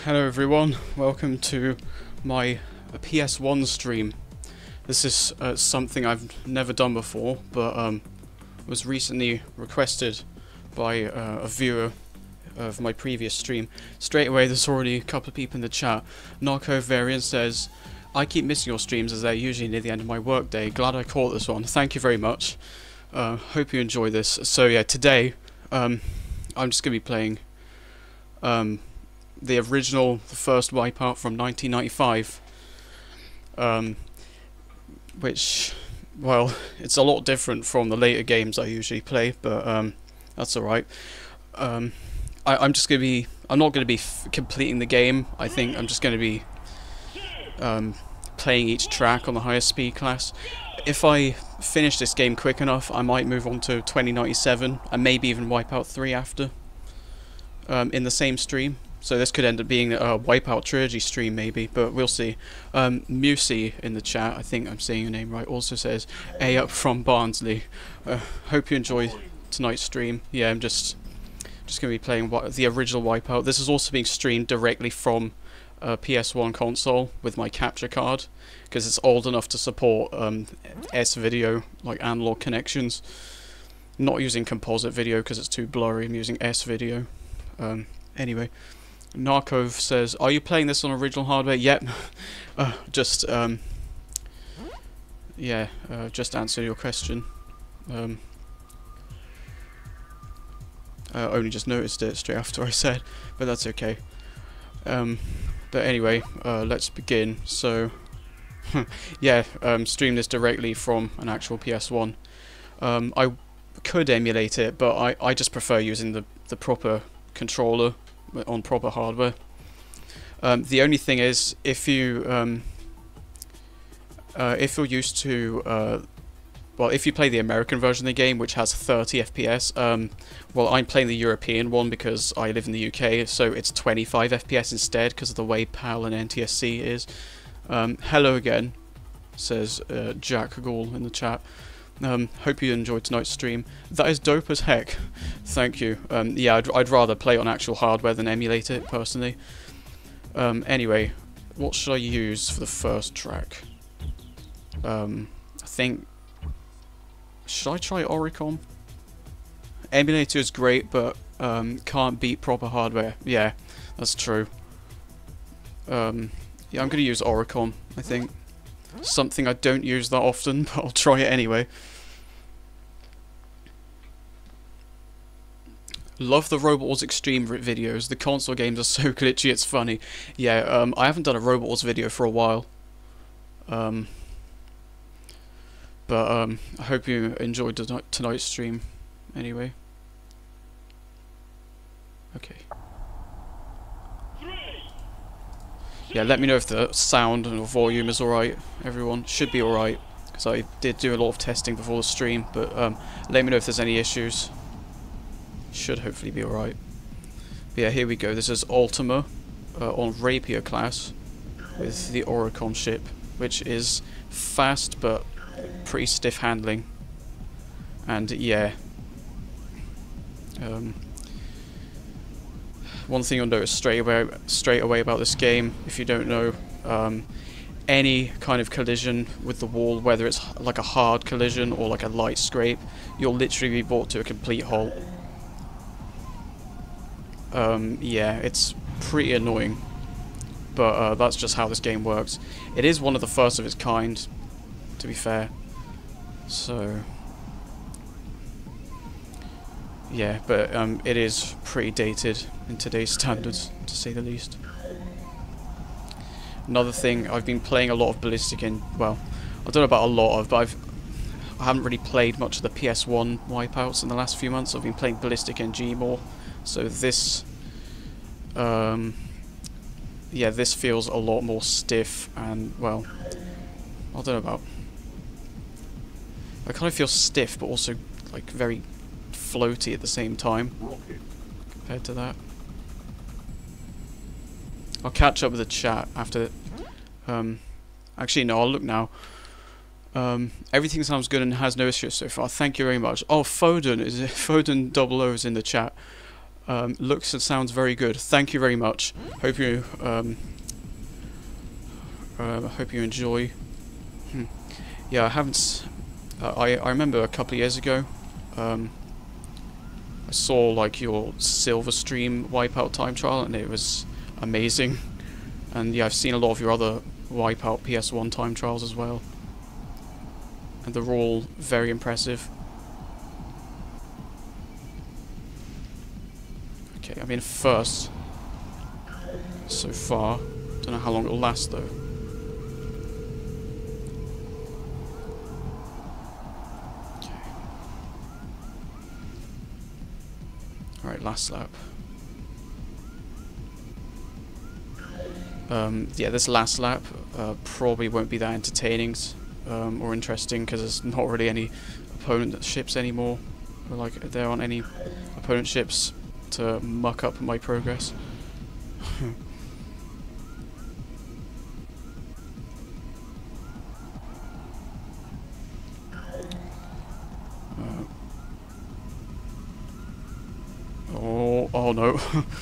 Hello everyone, welcome to my PS1 stream. This is something I've never done before, but was recently requested by a viewer of my previous stream. Straight away there's already a couple of people in the chat. Narco Variant says, I keep missing your streams as they're usually near the end of my workday. Glad I caught this one. Thank you very much. Hope you enjoy this. So yeah, today I'm just going to be playing the first WipEout from 1995, which, well, it's a lot different from the later games I usually play, but that's alright. I'm not going to be completing the game. I think I'm just going to be playing each track on the highest speed class. If I finish this game quick enough, I might move on to 2097 and maybe even WipEout 3 after, in the same stream. So this could end up being a WipEout trilogy stream maybe, but we'll see. Musi in the chat, I think I'm saying your name right, also says, A up from Barnsley. Hope you enjoy tonight's stream. Yeah, I'm just going to be playing the original WipEout. This is also being streamed directly from a PS1 console with my capture card, because it's old enough to support S-video, like analog connections. Not using composite video because it's too blurry, I'm using S-video. Anyway. Narkov says, are you playing this on original hardware? Yep. Just answer your question. Only just noticed it straight after I said, but that's okay. But anyway, let's begin. So, yeah, stream this directly from an actual PS1. I could emulate it, but I just prefer using the proper controller on proper hardware. The only thing is, if you're used to if you play the American version of the game, which has 30 FPS, well, I'm playing the European one because I live in the UK, so it's 25 FPS instead because of the way PAL and NTSC is. Hello again, says Jack Gall in the chat. Hope you enjoyed tonight's stream. That is dope as heck. Thank you. Yeah, I'd rather play on actual hardware than emulate it, personally. Anyway, what should I use for the first track? I think... should I try Oricon? Emulator is great, but can't beat proper hardware. Yeah, that's true. Yeah, I'm going to use Oricon, I think. Something I don't use that often, but I'll try it anyway. Love the Robot Wars Extreme videos. The console games are so glitchy, it's funny. Yeah, I haven't done a Robot Wars video for a while. But I hope you enjoyed tonight's stream anyway. Okay. Yeah, let me know if the sound and volume is alright, everyone. Should be alright, because I did do a lot of testing before the stream, but let me know if there's any issues. Should hopefully be alright. Yeah, here we go. This is Ultima on Rapier class with the Oricon ship, which is fast but pretty stiff handling. And yeah. One thing you'll notice straight away about this game, if you don't know, any kind of collision with the wall, whether it's like a hard collision or like a light scrape, you'll literally be brought to a complete halt. Yeah, it's pretty annoying, but that's just how this game works. It is one of the first of its kind, to be fair, so... yeah, but it is pretty dated in today's standards, to say the least. Another thing, I've been playing a lot of Ballistic and, well, I don't know about a lot of, but I haven't really played much of the PS1 wipeouts in the last few months. I've been playing Ballistic NG more, so this, yeah, this feels a lot more stiff and, well, I don't know about. I kind of feel stiff, but also like very floaty at the same time compared to that. I'll catch up with the chat after. Actually, no, I'll look now. Everything sounds good and has no issues so far. Thank you very much. Oh, Foden is Foden 00 is in the chat. Looks and sounds very good. Thank you very much. Hope you enjoy. Yeah, I haven't. I remember a couple of years ago. I saw like your silver stream WipEout time trial, and it was amazing. And yeah, I've seen a lot of your other WipEout PS1 time trials as well, and they're all very impressive. Okay, I mean first so far. Don't know how long it'll last though. Okay. Alright, last lap. Yeah, this last lap probably won't be that entertaining or interesting because there's not really any opponent ships anymore. Or like there aren't any opponent ships to muck up my progress. Oh no.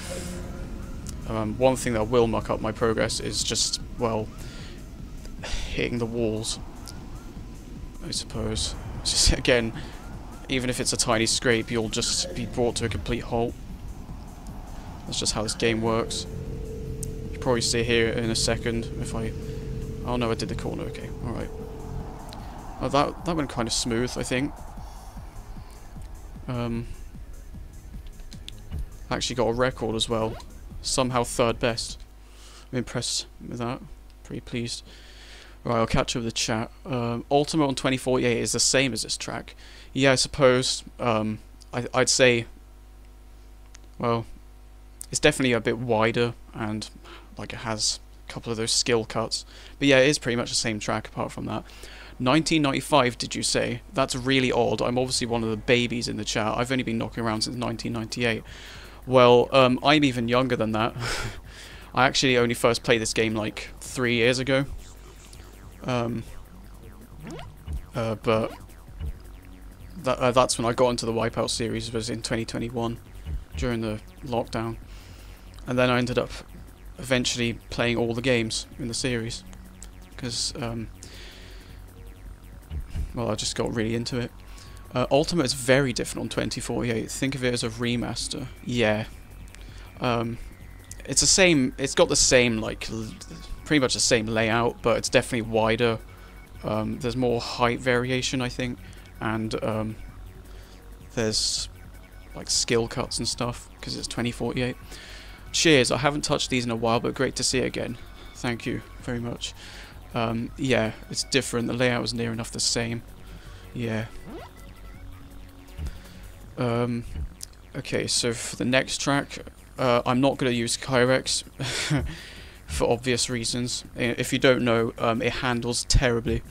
One thing that will muck up my progress is just, well, hitting the walls, I suppose. Just, again, even if it's a tiny scrape, you'll just be brought to a complete halt. That's just how this game works. You probably see here in a second if I... Oh no, I did the corner, okay, alright. Oh, that went kind of smooth, I think. Actually got a record as well. Somehow third best. I'm impressed with that. Pretty pleased. Right, I'll catch up with the chat. Ultimate on 2048 is the same as this track. Yeah, I suppose. I'd say, well, it's definitely a bit wider and like it has a couple of those skill cuts. But yeah, it is pretty much the same track apart from that. 1995, did you say? That's really odd. I'm obviously one of the babies in the chat. I've only been knocking around since 1998. Well, I'm even younger than that. I actually only first played this game like 3 years ago. But that's when I got into the WipEout series, was in 2021 during the lockdown. And then I ended up eventually playing all the games in the series because well, I just got really into it. Ultimate is very different on 2048. Think of it as a remaster. Yeah. It's the same. It's got the same, like, pretty much the same layout, but it's definitely wider. There's more height variation, I think, and there's like skill cuts and stuff because it's 2048. Cheers. I haven't touched these in a while, but great to see it again. Thank you very much. Yeah, it's different. The layout is near enough the same. Yeah. Okay, so for the next track, I'm not going to use Kyrex for obvious reasons. If you don't know, it handles terribly.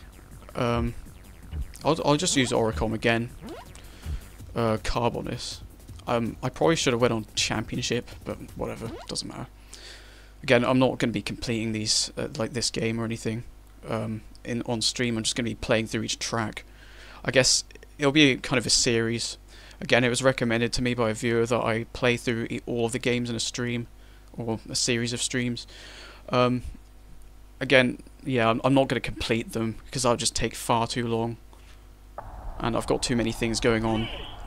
I'll just use Oricom again. Carbonis. I probably should have went on Championship, but whatever, doesn't matter. Again, I'm not going to be completing these like this game or anything on stream. I'm just going to be playing through each track. I guess it'll be kind of a series. Again, it was recommended to me by a viewer that I play through all of the games in a stream, or a series of streams. Again, yeah, I'm not going to complete them, because that'll just take far too long. And I've got too many things going on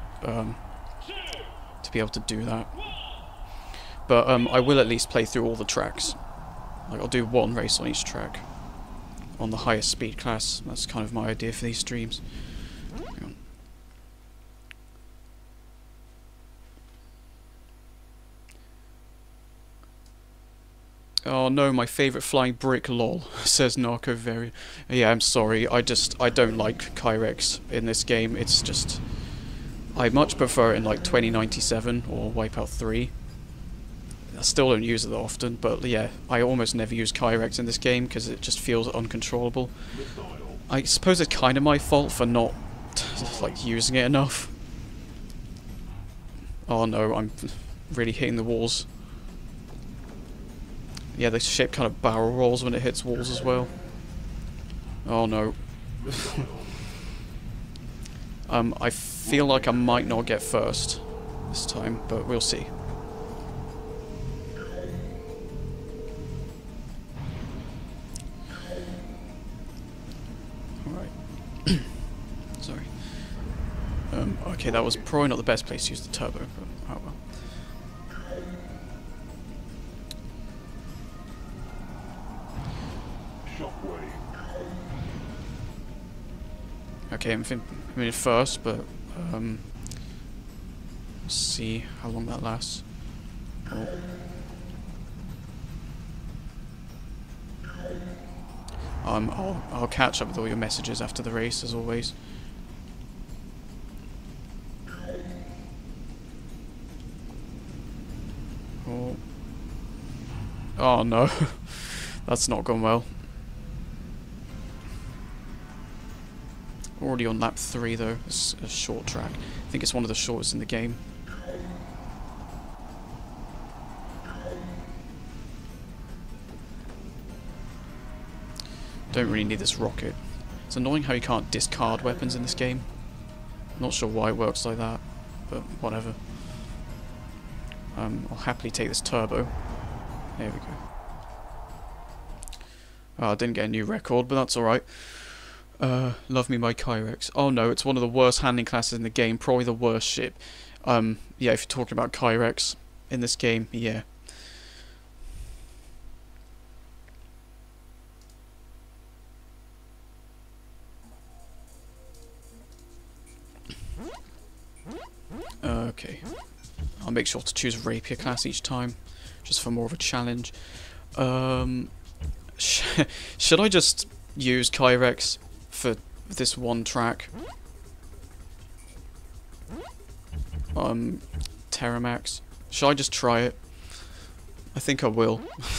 to be able to do that. But I will at least play through all the tracks. Like, I'll do one race on each track, on the highest speed class. That's kind of my idea for these streams. Hang on. Oh no, my favourite flying brick, lol, says Narco Very. Yeah, I'm sorry, I don't like Kyrex in this game. It's just, I much prefer it in like 2097 or WipEout 3. I still don't use it that often, but yeah, I almost never use Kyrex in this game because it just feels uncontrollable. I suppose it's kind of my fault for not like using it enough. Oh no, I'm really hitting the walls. Yeah, the ship kind of barrel rolls when it hits walls as well. Oh no. I feel like I might not get first. this time, but we'll see. Alright. Sorry. Okay, that was probably not the best place to use the turbo, but oh well. Okay, I'm in first, but let's see how long that lasts. Oh. I'll catch up with all your messages after the race, as always. Oh, oh no, that's not gone well. Already on lap 3 though. It's a short track. I think it's one of the shortest in the game. Don't really need this rocket. It's annoying how you can't discard weapons in this game. I'm not sure why it works like that, but whatever. I'll happily take this turbo. There we go. Oh, I didn't get a new record, but that's alright. Love me my Kyrex. Oh no, it's one of the worst handling classes in the game, probably the worst ship. Yeah, if you're talking about Kyrex in this game, yeah. Okay. I'll make sure to choose Rapier class each time, just for more of a challenge. Should I just use Kyrex for this one track? Terramax. Should I just try it? I think I will.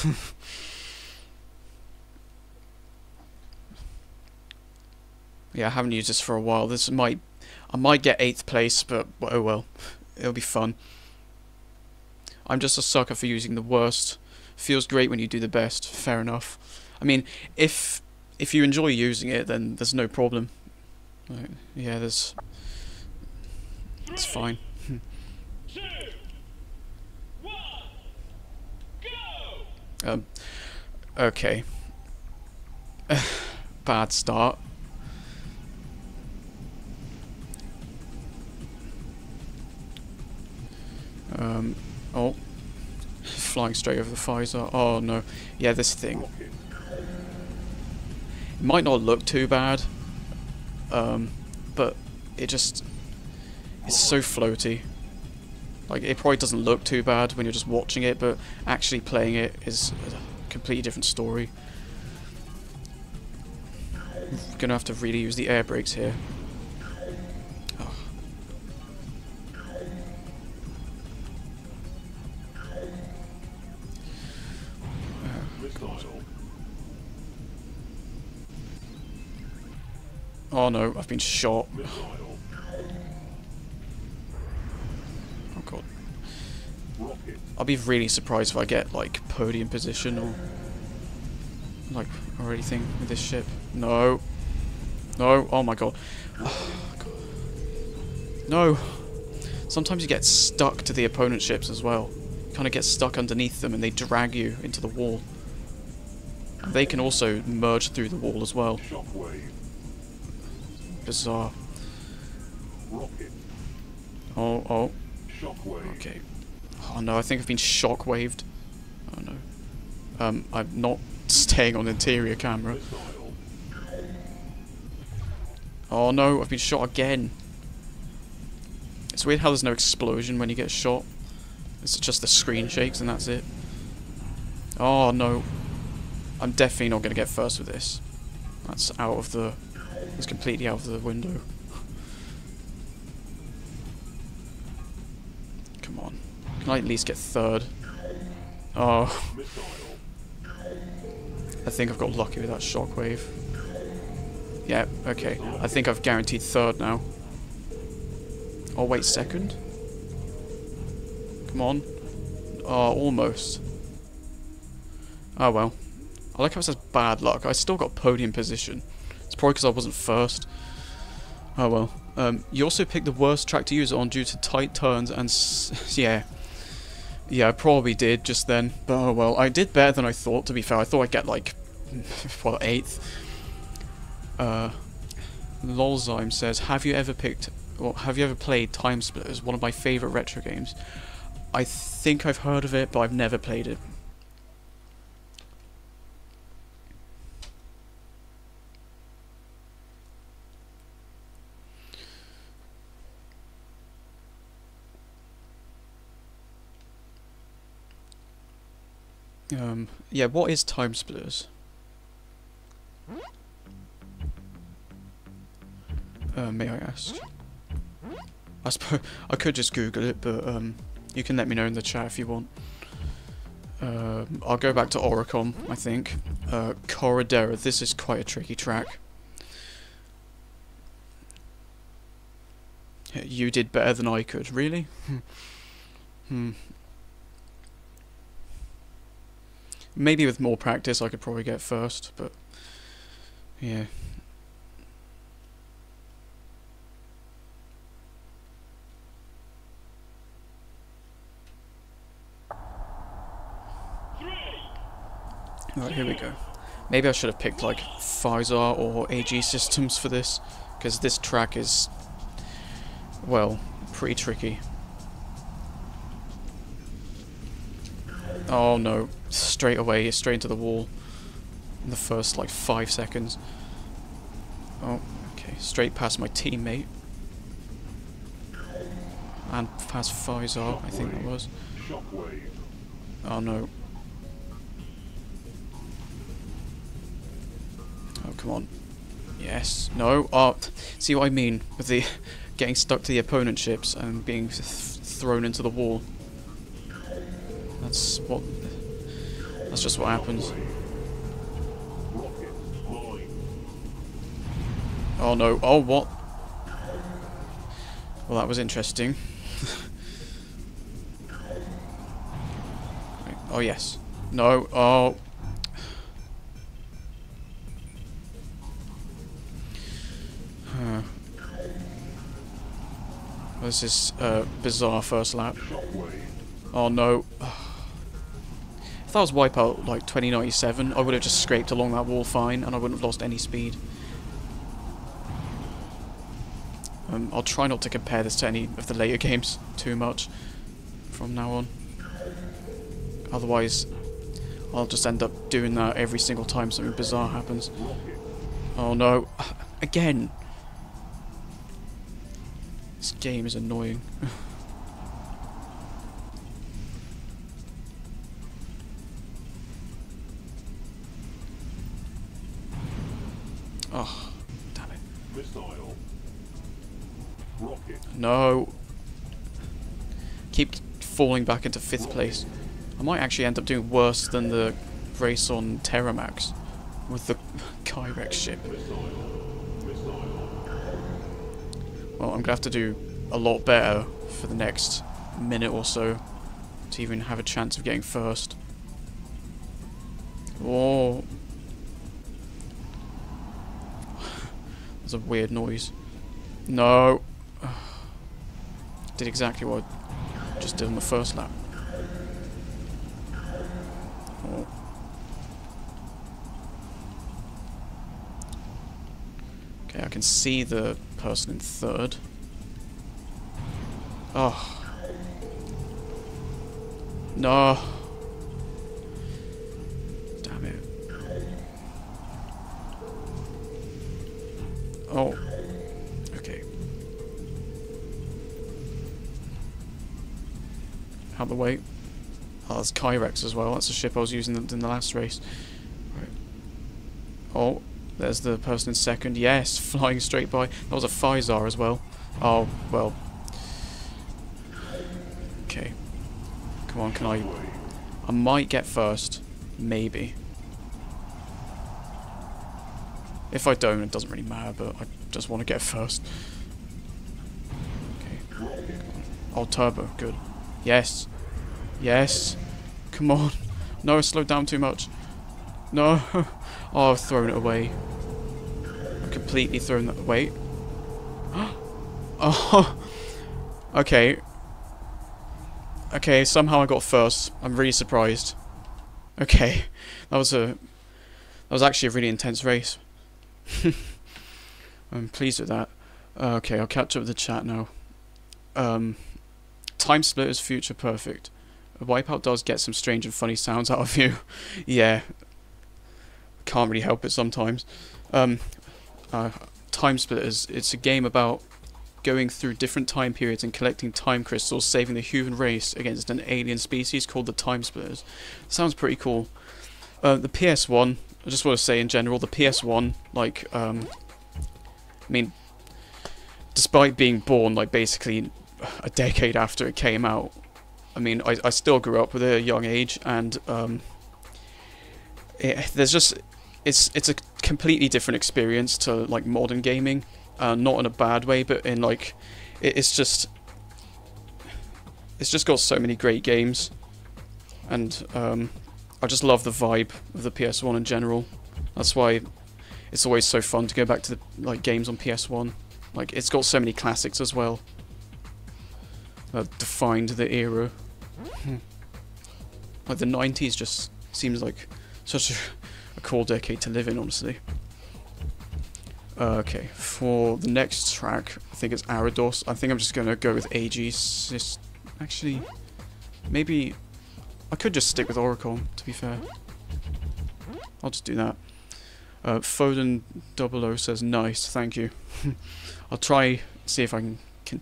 Yeah, I haven't used this for a while. I might get 8th place, but oh well. It'll be fun. I'm just a sucker for using the worst. Feels great when you do the best. Fair enough. I mean, if you enjoy using it, then there's no problem. Yeah, it's fine. 3, 2, 1, go! Okay. Bad start. Oh. Flying straight over the visor. Oh no. Yeah, this thing. It might not look too bad. But it's so floaty. Like, it probably doesn't look too bad when you're just watching it, but actually playing it is a completely different story. I'm gonna have to really use the air brakes here. Oh. Oh no, I've been shot. Oh god. I'll be really surprised if I get, like, podium position or anything with this ship. No. No, oh my god. Oh, god. No. Sometimes you get stuck to the opponent's ships as well. You kind of get stuck underneath them and they drag you into the wall. And they can also merge through the wall as well. Bizarre. Oh. Okay. Oh no, I think I've been shockwaved. Oh no. I'm not staying on interior camera. Oh no, I've been shot again. It's weird how there's no explosion when you get shot. It's just the screen shakes and that's it. Oh no. I'm definitely not going to get first with this. That's out of the... It's completely out of the window. Come on. Can I at least get third? Oh. I think I've got lucky with that shockwave. Yeah, okay. I think I've guaranteed third now. Oh, wait, second? Come on. Oh, almost. Oh, well. I like how it says bad luck. I still got podium position. It's probably because I wasn't first. Oh, well. You also picked the worst track to use it on due to tight turns and yeah. Yeah, I probably did just then. But oh well, I did better than I thought, to be fair. I thought I'd get like, what, 8th? Lolzyme says, have you ever played Time Splitters, one of my favourite retro games? I think I've heard of it, but I've never played it. Yeah, what is Time Splitters? May I ask? I suppose I could just Google it, but you can let me know in the chat if you want. I'll go back to Oricon, I think. Corridera, this is quite a tricky track. You did better than I could, really? Maybe with more practice I could probably get first, but yeah. Alright, here we go. Maybe I should have picked like Pfizer or AG Systems for this, because this track is, well, pretty tricky. Oh no, straight away, straight into the wall in the first like 5 seconds. Oh, okay, straight past my teammate. And past Pfizer, I think it was. Oh no. Oh, come on. Yes. No. Oh, see what I mean with the getting stuck to the opponent ships and being thrown into the wall. That's just what happens. Oh no. Oh, what? Well, that was interesting. Oh, yes. No. Oh. This is a bizarre first lap. Oh no. If that was WipEout like 2097, I would have just scraped along that wall fine and I wouldn't have lost any speed. I'll try not to compare this to any of the later games too much from now on. Otherwise, I'll just end up doing that every single time something bizarre happens. Oh no. Again! This game is annoying. Oh, damn it. Missile. Rocket. No. Keep falling back into 5th place. I might actually end up doing worse than the race on Terramax with the Kyrex ship. Well, I'm going to have to do a lot better for the next minute or so to even have a chance of getting first. Oh. There's a weird noise. No. Did exactly what I just did on the first lap. Oh. Okay, I can see the person in 3rd. Oh. No. Damn it. Oh. Okay. Out of the way. Oh, there's Kyrex as well. That's the ship I was using in the last race. Right. Oh. There's the person in 2nd. Yes, flying straight by. That was a Pfizer as well. Oh, well. Okay. Come on, can I might get first. Maybe. If I don't, it doesn't really matter, but I just want to get first. Okay. Oh, turbo. Good. Yes. Yes. Come on. No, I slowed down too much. No. Oh, I've thrown it away. I've completely thrown that away. Oh, okay. Okay, somehow I got first. I'm really surprised. Okay, that was actually a really intense race. I'm pleased with that. Okay, I'll catch up with the chat now. Time Splitters Future Perfect. Wipeout does get some strange and funny sounds out of you. Yeah, can't really help it sometimes. Time Splitters, it's a game about going through different time periods and collecting time crystals, saving the human race against an alien species called the Time Splitters. Sounds pretty cool. The PS1, I just want to say in general, the PS1, like, I mean, despite being born, like, basically a decade after it came out, I mean, I still grew up with it at a young age, and, it's a completely different experience to, like, modern gaming. Not in a bad way, but in like, it's just got so many great games, and I just love the vibe of the PS1 in general. That's why it's always so fun to go back to the like games on PS1. Like, it's got so many classics as well that defined the era. Like the 90s just seems like such a cool decade to live in, honestly. Okay, for the next track, I think it's Arados. I think I'm just gonna go with AG. Actually, maybe I could just stick with Oricon, to be fair. I'll just do that. Foden 00 says nice, thank you. I'll try see if I can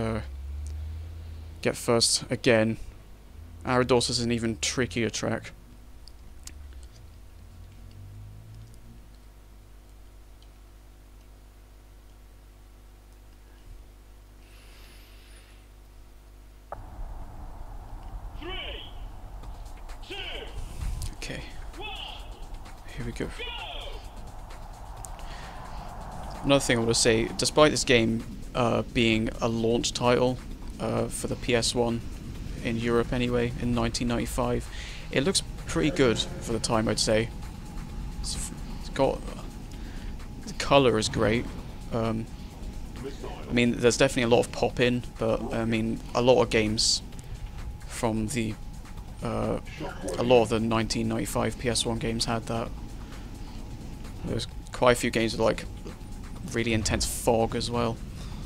get first again. Arados is an even trickier track. Okay, here we go. Another thing I want to say, despite this game being a launch title for the PS1 in Europe anyway, in 1995, it looks pretty good for the time, I'd say. It's got... the colour is great. I mean, there's definitely a lot of pop-in, but I mean, a lot of games from the... a lot of the 1995 PS1 games had that. There's quite a few games with like really intense fog as well.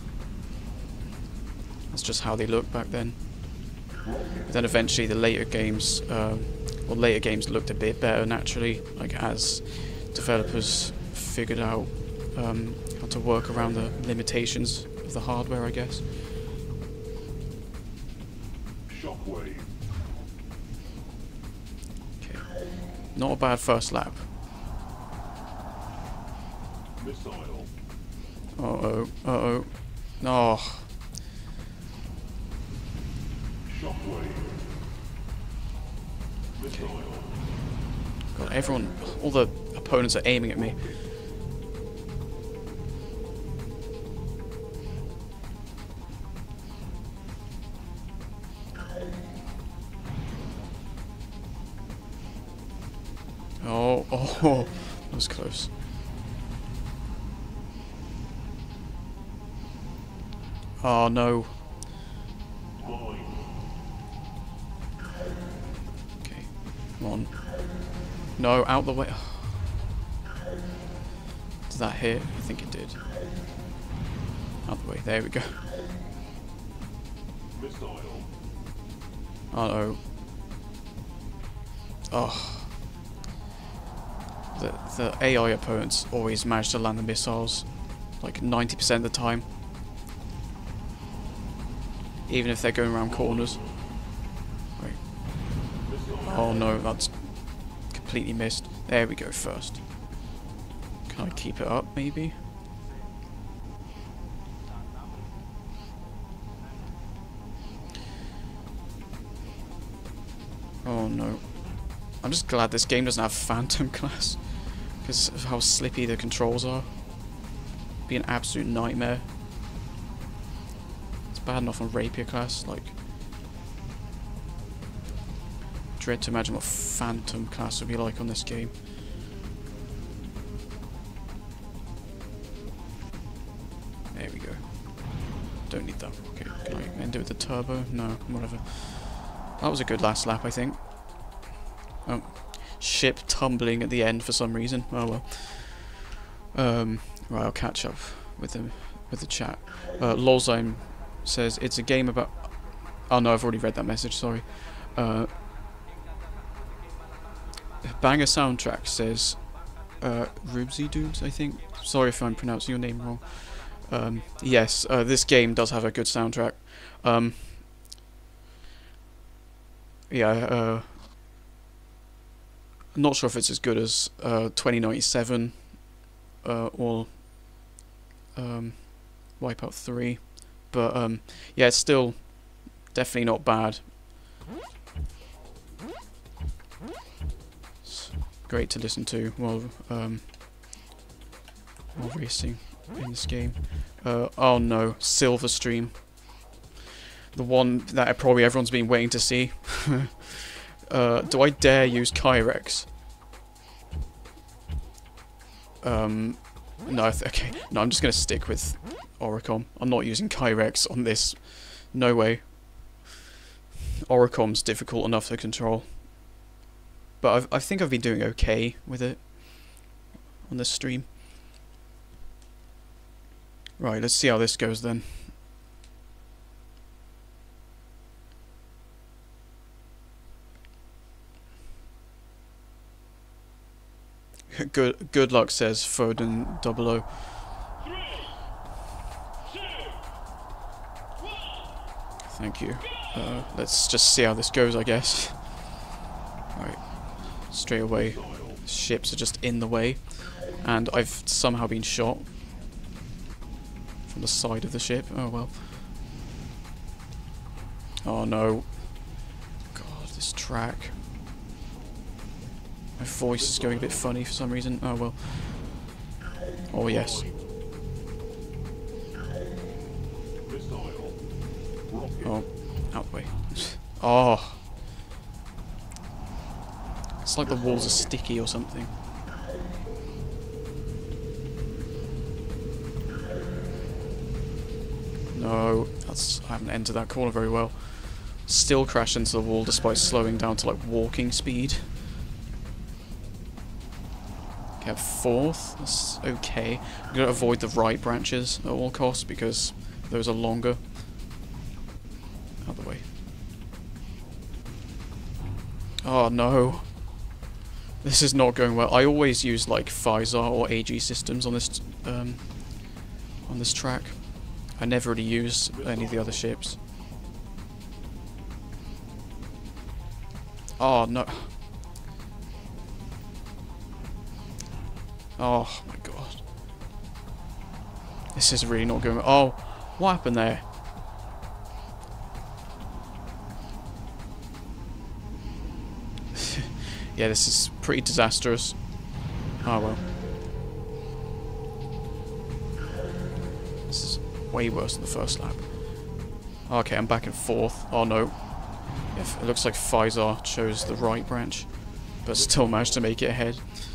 That's just how they looked back then. But then eventually the later games, later games looked a bit better naturally, like as developers figured out how to work around the limitations of the hardware, I guess. Shockwave. Not a bad first lap. Missile. Uh-oh, uh-oh. Oh. Shockwave. Missile. God, everyone, all the opponents are aiming at me. Oh, that was close. Oh no. Okay, come on. No, out the way. Did that hit? I think it did. Out the way, there we go. Missile. Oh no. Oh. The AI opponents always manage to land the missiles, like 90% of the time. Even if they're going around corners. Wait. Oh no, that's completely missed. There we go first. Can I keep it up, maybe? Oh no. I'm just glad this game doesn't have Phantom class, because of how slippy the controls are. It'd be an absolute nightmare. It's bad enough on Rapier class, like... dread to imagine what Phantom class would be like on this game. There we go. and do it with the turbo. No, whatever. That was a good last lap, I think. Oh, ship tumbling at the end for some reason. Oh well. Right, I'll catch up with the chat. Lolzime says it's a game about. Oh no, I've already read that message. Sorry. Banger Soundtrack says Rubsy Dudes, I think. Sorry if I'm pronouncing your name wrong. Yes, this game does have a good soundtrack. Yeah, I'm not sure if it's as good as 2097 or WipEout 3, but yeah, it's still definitely not bad. It's great to listen to while racing in this game. Oh no, Silverstream. The one that probably everyone's been waiting to see. Do I dare use Kyrex? No, okay. No, I'm just going to stick with Oricom. I'm not using Kyrex on this. No way. Oricom's difficult enough to control. But I think I've been doing okay with it on this stream. Right, let's see how this goes then. Good luck, says Foden 00. 3, 2, 1. Thank you. Let's just see how this goes, I guess. Right, straight away, ships are just in the way, and I've somehow been shot from the side of the ship. Oh well. Oh no. God, this track. My voice is going a bit funny for some reason. Oh well. Oh yes. Oh, out the way. Oh. It's like the walls are sticky or something. No, I haven't entered that corner very well. Still crash into the wall despite slowing down to like walking speed. Okay, fourth. That's okay. I'm gonna avoid the right branches at all costs because those are longer. Out the way. Oh no. This is not going well. I always use like Physar or AG systems on this track. I never really use any of the other ships. Oh no. Oh my god. This is really not going well. Oh, what happened there? Yeah, this is pretty disastrous. Oh well. This is way worse than the first lap. Okay, I'm back in fourth. Oh no. Yeah, it looks like Physar chose the right branch, but still managed to make it ahead.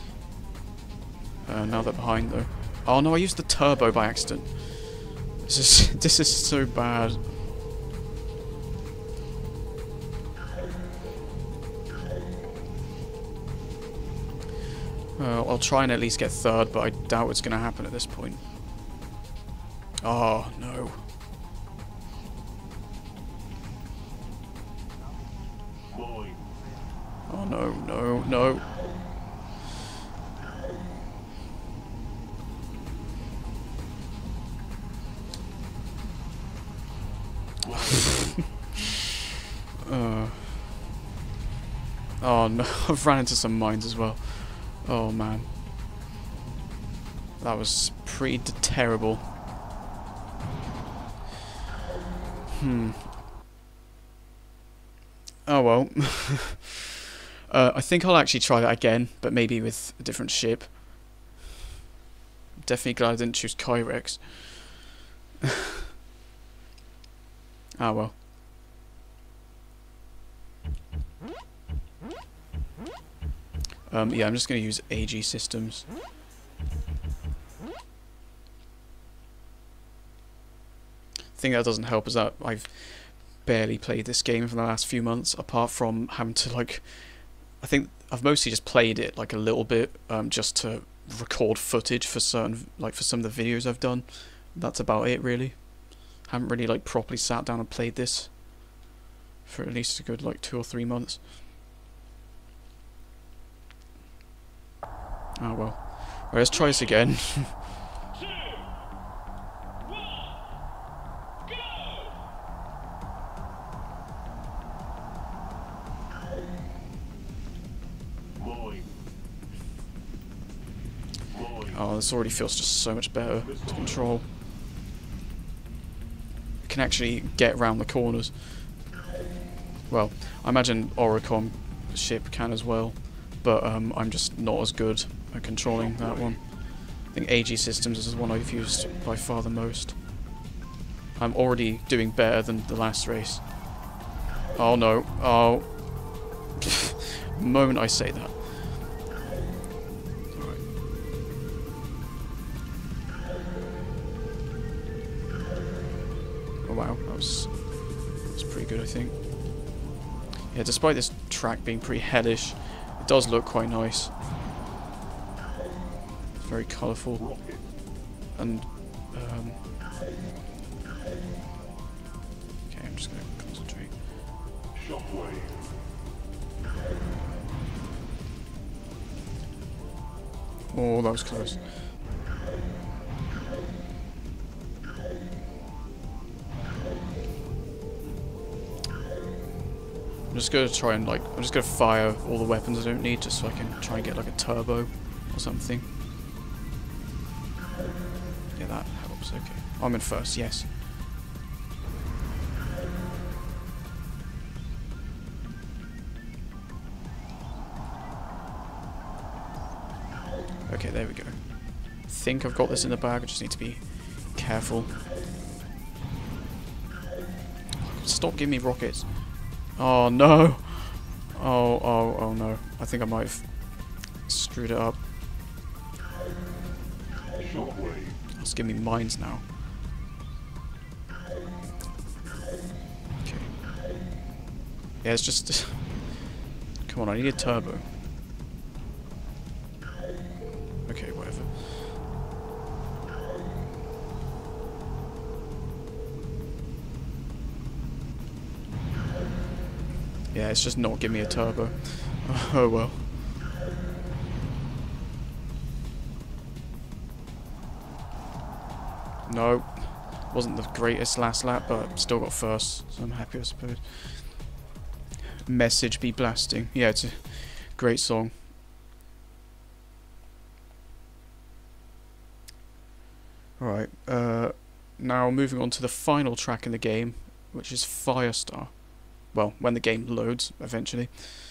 Now they're behind though. Oh no, I used the turbo by accident. This is so bad. I'll try and at least get third, but I doubt it's going to happen at this point. Oh no. Oh no, no, no. Oh no, I've ran into some mines as well. Oh man. That was pretty terrible. Oh well. I think I'll actually try that again, but maybe with a different ship. Definitely glad I didn't choose Kyrex. Ah well. Yeah, I'm just going to use AG systems. The thing that doesn't help is that I've barely played this game for the last few months, apart from having to like, I think I've mostly just played it like a little bit, just to record footage for certain, like for some of the videos I've done. That's about it really. Haven't really like properly sat down and played this for at least a good like 2 or 3 months. Oh well. Alright, let's try this again. 2, 1, go! Mine. Mine. Oh, this already feels just so much better to control. I can actually get around the corners. Well, I imagine Oricom ship can as well, but I'm just not as good at controlling that one. I think AG Systems is the one I've used by far the most. I'm already doing better than the last race. Oh no, oh. The moment I say that. Alright. Oh wow, that was pretty good I think. Yeah, despite this track being pretty hellish, it does look quite nice. It's very colourful. Rocket. And, okay, I'm just going to concentrate. Shockwave. Oh, that was close. I'm just going to try and, like, I'm just going to fire all the weapons I don't need just so I can try and get, like, a turbo or something. Yeah, that helps, okay. I'm in first, yes. Okay, there we go. I think I've got this in the bag, I just need to be careful. Stop giving me rockets. Oh no! Oh no. I think I might have screwed it up. Shockwave. It's giving me mines now. Okay. Yeah, it's just... Come on, I need a turbo. Okay, whatever. Yeah, it's just not giving me a turbo. Oh well. No. Wasn't the greatest last lap, but still got first, so I'm happy I suppose. Message be blasting. Yeah, it's a great song. Alright, now moving on to the final track in the game, which is Firestar. Well, when the game loads, eventually.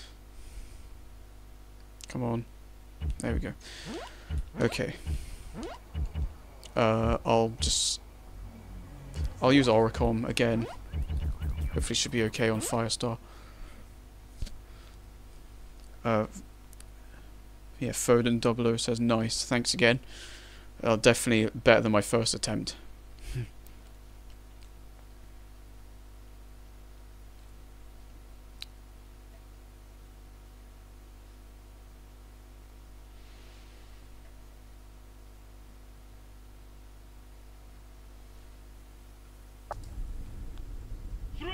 Come on. There we go. Okay. I'll use Oricom again. Hopefully should be okay on Firestar. Yeah, Foden 00 says nice, thanks again. Definitely better than my first attempt. 3,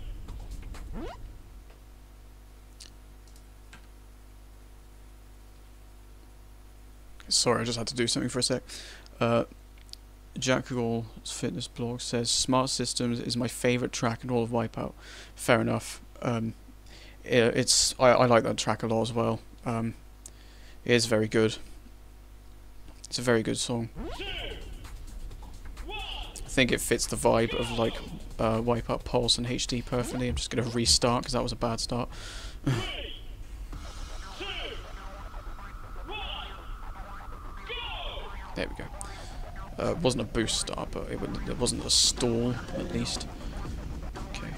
Sorry, I just had to do something for a sec. Jack Gall's fitness blog says Smart Systems is my favourite track in all of WipEout. Fair enough. I like that track a lot as well. It is very good. It's a very good song. 2, 1, I think it fits the vibe of like WipEout Pulse and HD perfectly. I'm just going to restart because that was a bad start. 3, 2, 1, go! There we go. It wasn't a boost start, but it wasn't a stall, at least. Okay.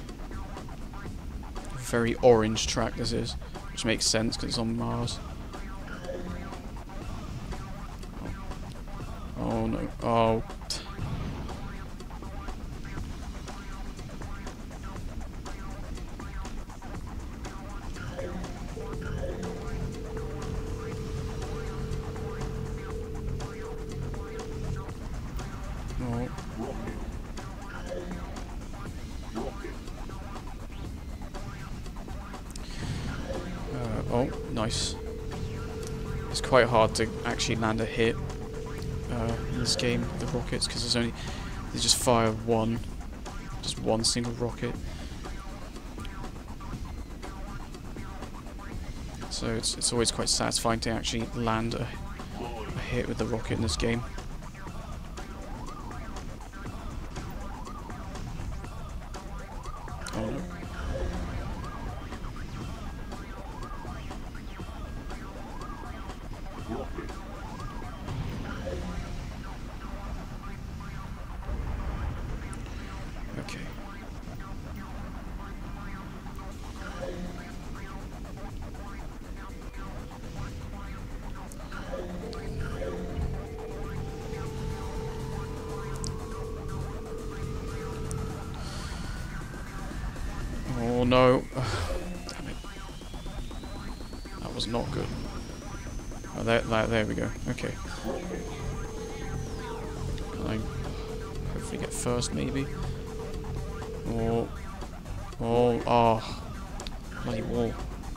Very orange track this is, which makes sense because it's on Mars. Oh no. Oh. Oh, nice. It's quite hard to actually land a hit in this game with the rockets, because they just fire just one single rocket. So it's always quite satisfying to actually land a hit with the rocket in this game. Oh no. Okay. Oh no. Damn it. That was not good. Oh, there we go. Okay. Can I hopefully get first, maybe? Oh, bloody wall.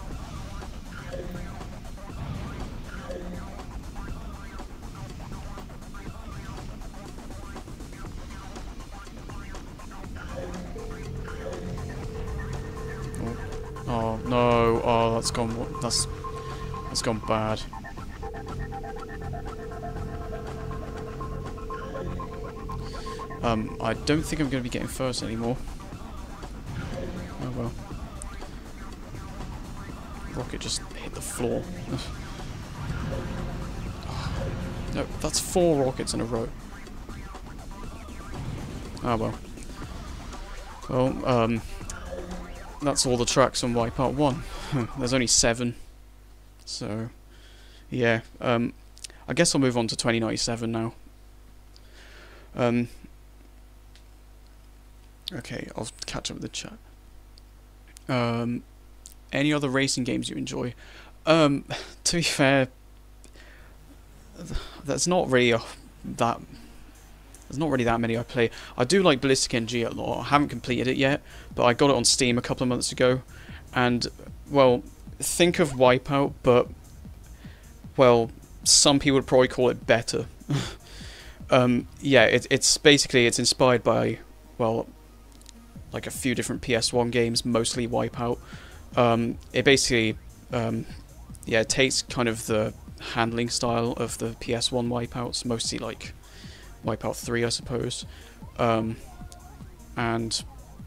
Oh no! Oh, that's gone bad. I don't think I'm going to be getting first anymore. Oh well. Rocket just hit the floor. No, that's 4 rockets in a row. Oh well. Well, that's all the tracks on WipEout 1. There's only 7. So, yeah. I guess I'll move on to 2097 now. Okay, I'll catch up with the chat. Any other racing games you enjoy? To be fair, there's not really that many I play. I do like Ballistic NG a lot. I haven't completed it yet, but I got it on Steam a couple of months ago. And, well, think of WipEout, but, well, some people would probably call it better. Yeah, it's basically, it's inspired by, well, like a few different PS1 games, mostly WipEout. It basically, yeah, it takes kind of the handling style of the PS1 WipEouts, mostly like WipEout 3, I suppose. And,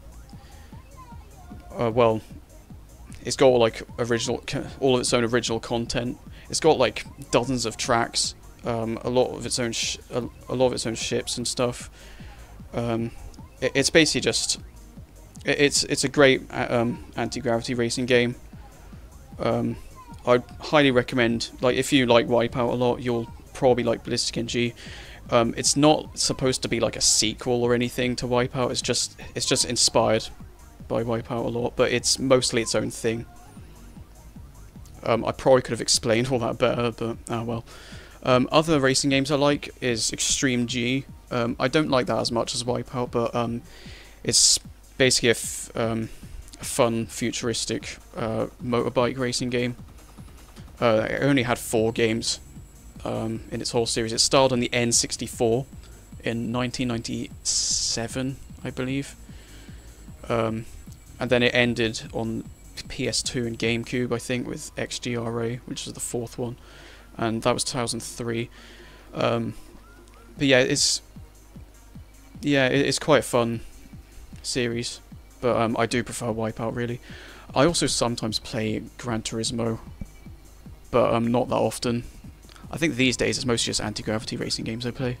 well, it's got like all of its own original content. It's got like dozens of tracks, a lot of its own ships and stuff. It's basically just it's a great anti-gravity racing game. I'd highly recommend, like, if you like WipEout a lot, you'll probably like Ballistic NG. It's not supposed to be like a sequel or anything to WipEout. It's just inspired by WipEout a lot, but it's mostly its own thing. I probably could have explained all that better, but oh well. Other racing games I like is Extreme G. I don't like that as much as WipEout, but it's basically a fun, futuristic motorbike racing game. It only had 4 games in its whole series. It started on the N64 in 1997, I believe. And then it ended on PS2 and GameCube, I think, with XGRA, which is the 4th one. And that was 2003. But yeah, it's quite a fun series. But I do prefer WipEout, really. I also sometimes play Gran Turismo, but not that often. I think these days it's mostly just anti-gravity racing games I play.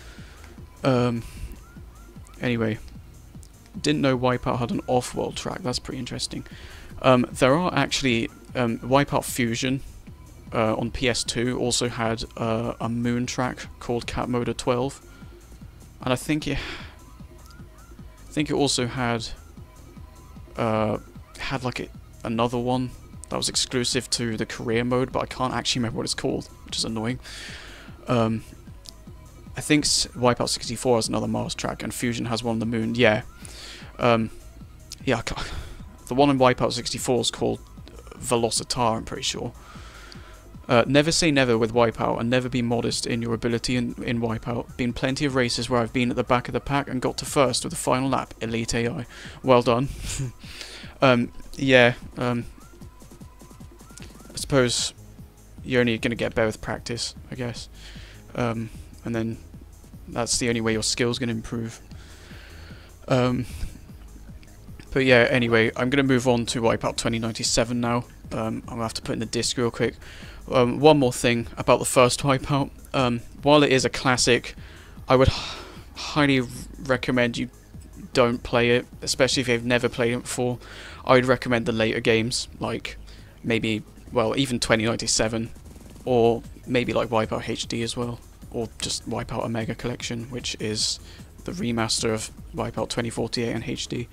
Anyway, didn't know WipEout had an off-world track. That's pretty interesting. There are actually WipEout Fusion on PS2 also had a moon track called Cat Motor 12, and I think it also had like another one that was exclusive to the career mode, but I can't actually remember what it's called, which is annoying. I think WipEout 64 has another Mars track, and Fusion has one on the moon. Yeah, yeah. The one in WipEout 64 is called Velocitar, I'm pretty sure. Never say never with WipEout, and never be modest in your ability in WipEout. Been plenty of races where I've been at the back of the pack and got to first with the final lap. Elite AI. Well done. Yeah, I suppose you're only going to get better with practice, I guess. And then that's the only way your skill's going to improve. But yeah, anyway, I'm going to move on to WipEout 2097 now. I'm going to have to put in the disc real quick. One more thing about the first WipEout. While it is a classic, I would highly recommend you don't play it, especially if you've never played it before. I would recommend the later games, like maybe, well, even 2097, or maybe like WipEout HD as well, or just WipEout Omega Collection, which is the remaster of WipEout 2048 and HD.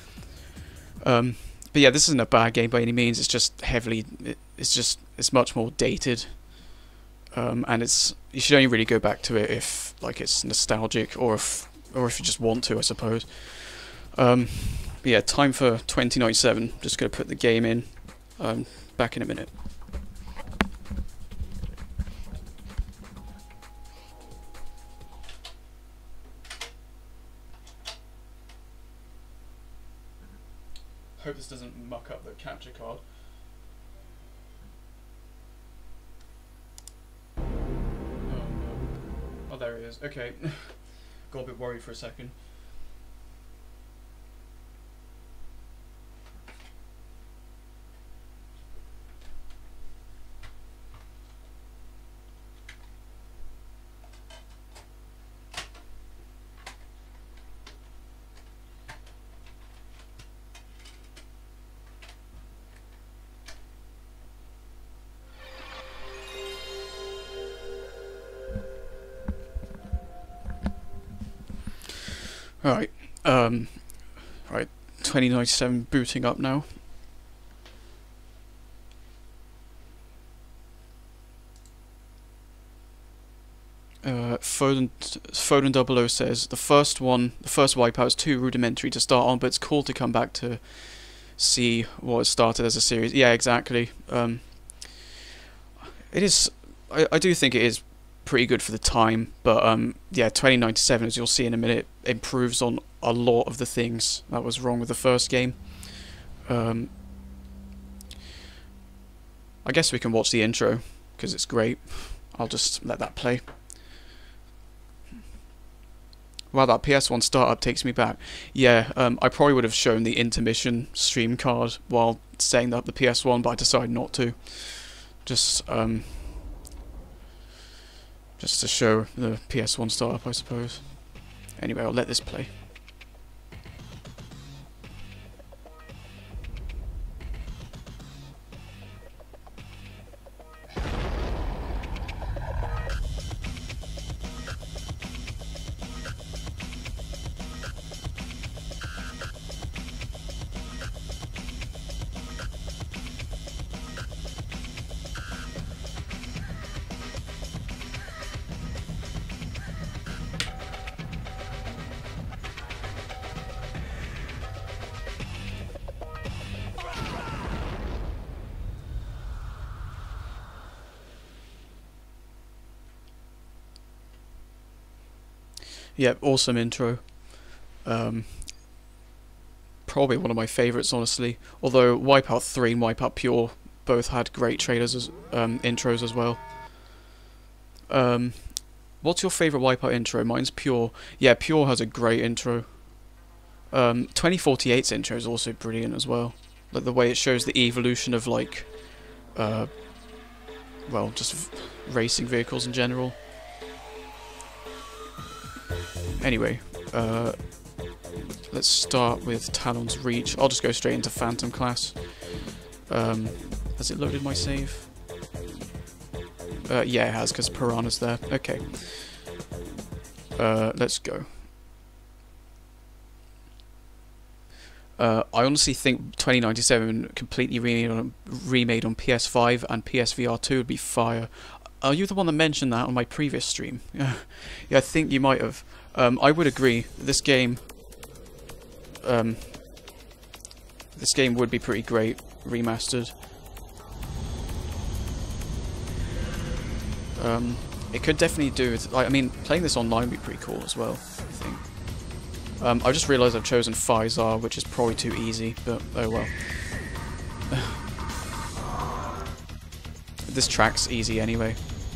But yeah, this isn't a bad game by any means. It's just heavily, it's much more dated, and you should only really go back to it if like it's nostalgic, or if you just want to, I suppose. But yeah, time for 2097. Just gonna put the game in. Back in a minute. Hope this doesn't muck up the capture card. Oh no. Oh, there it is. Okay. Got a bit worried for a second. Alright, right, 2097 booting up now. Foden00 says, the first WipEout is too rudimentary to start on, but it's cool to come back to see what it started as a series. Yeah, exactly. It is, I do think it is pretty good for the time, but yeah, 2097, as you'll see in a minute, improves on a lot of the things that was wrong with the first game. I guess we can watch the intro because it's great. I'll just let that play. Wow, that PS1 startup takes me back. Yeah, I probably would have shown the intermission stream card while setting up the PS1, but I decided not to. Just to show the PS1 startup, I suppose. Anyway, I'll let this play. Yep, awesome intro. Probably one of my favourites, honestly. Although WipEout 3 and WipEout Pure both had great trailers as intros as well. What's your favourite WipEout intro? Mine's Pure. Yeah, Pure has a great intro. 2048's intro is also brilliant as well. Like the way it shows the evolution of like, well, just racing vehicles in general. Anyway, let's start with Talon's Reach. I'll just go straight into Phantom class. Has it loaded my save? Yeah, it has, because Piranha's there. Okay. Let's go. I honestly think 2097 completely remade on PS5 and PSVR 2 would be fire. Are you the one that mentioned that on my previous stream? Yeah, I think you might have. I would agree. This game would be pretty great remastered. It could definitely do with, like, I mean, playing this online would be pretty cool as well, I think. I just realised I've chosen Physar, which is probably too easy, but oh well. This track's easy anyway.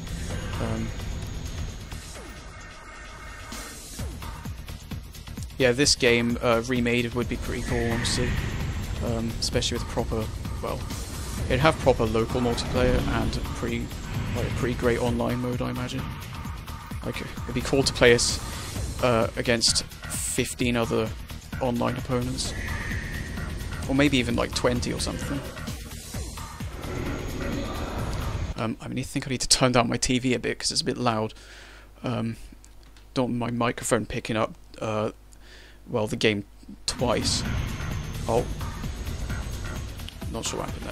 Yeah, this game remade would be pretty cool, honestly. Especially with proper, well, it'd have proper local multiplayer and a pretty great online mode, I imagine. Like, it'd be cool to play us against 15 other online opponents, or maybe even like 20 or something. I think I need to turn down my TV a bit because it's a bit loud. Don't want my microphone picking up, well, the game twice. Oh. Not sure what happened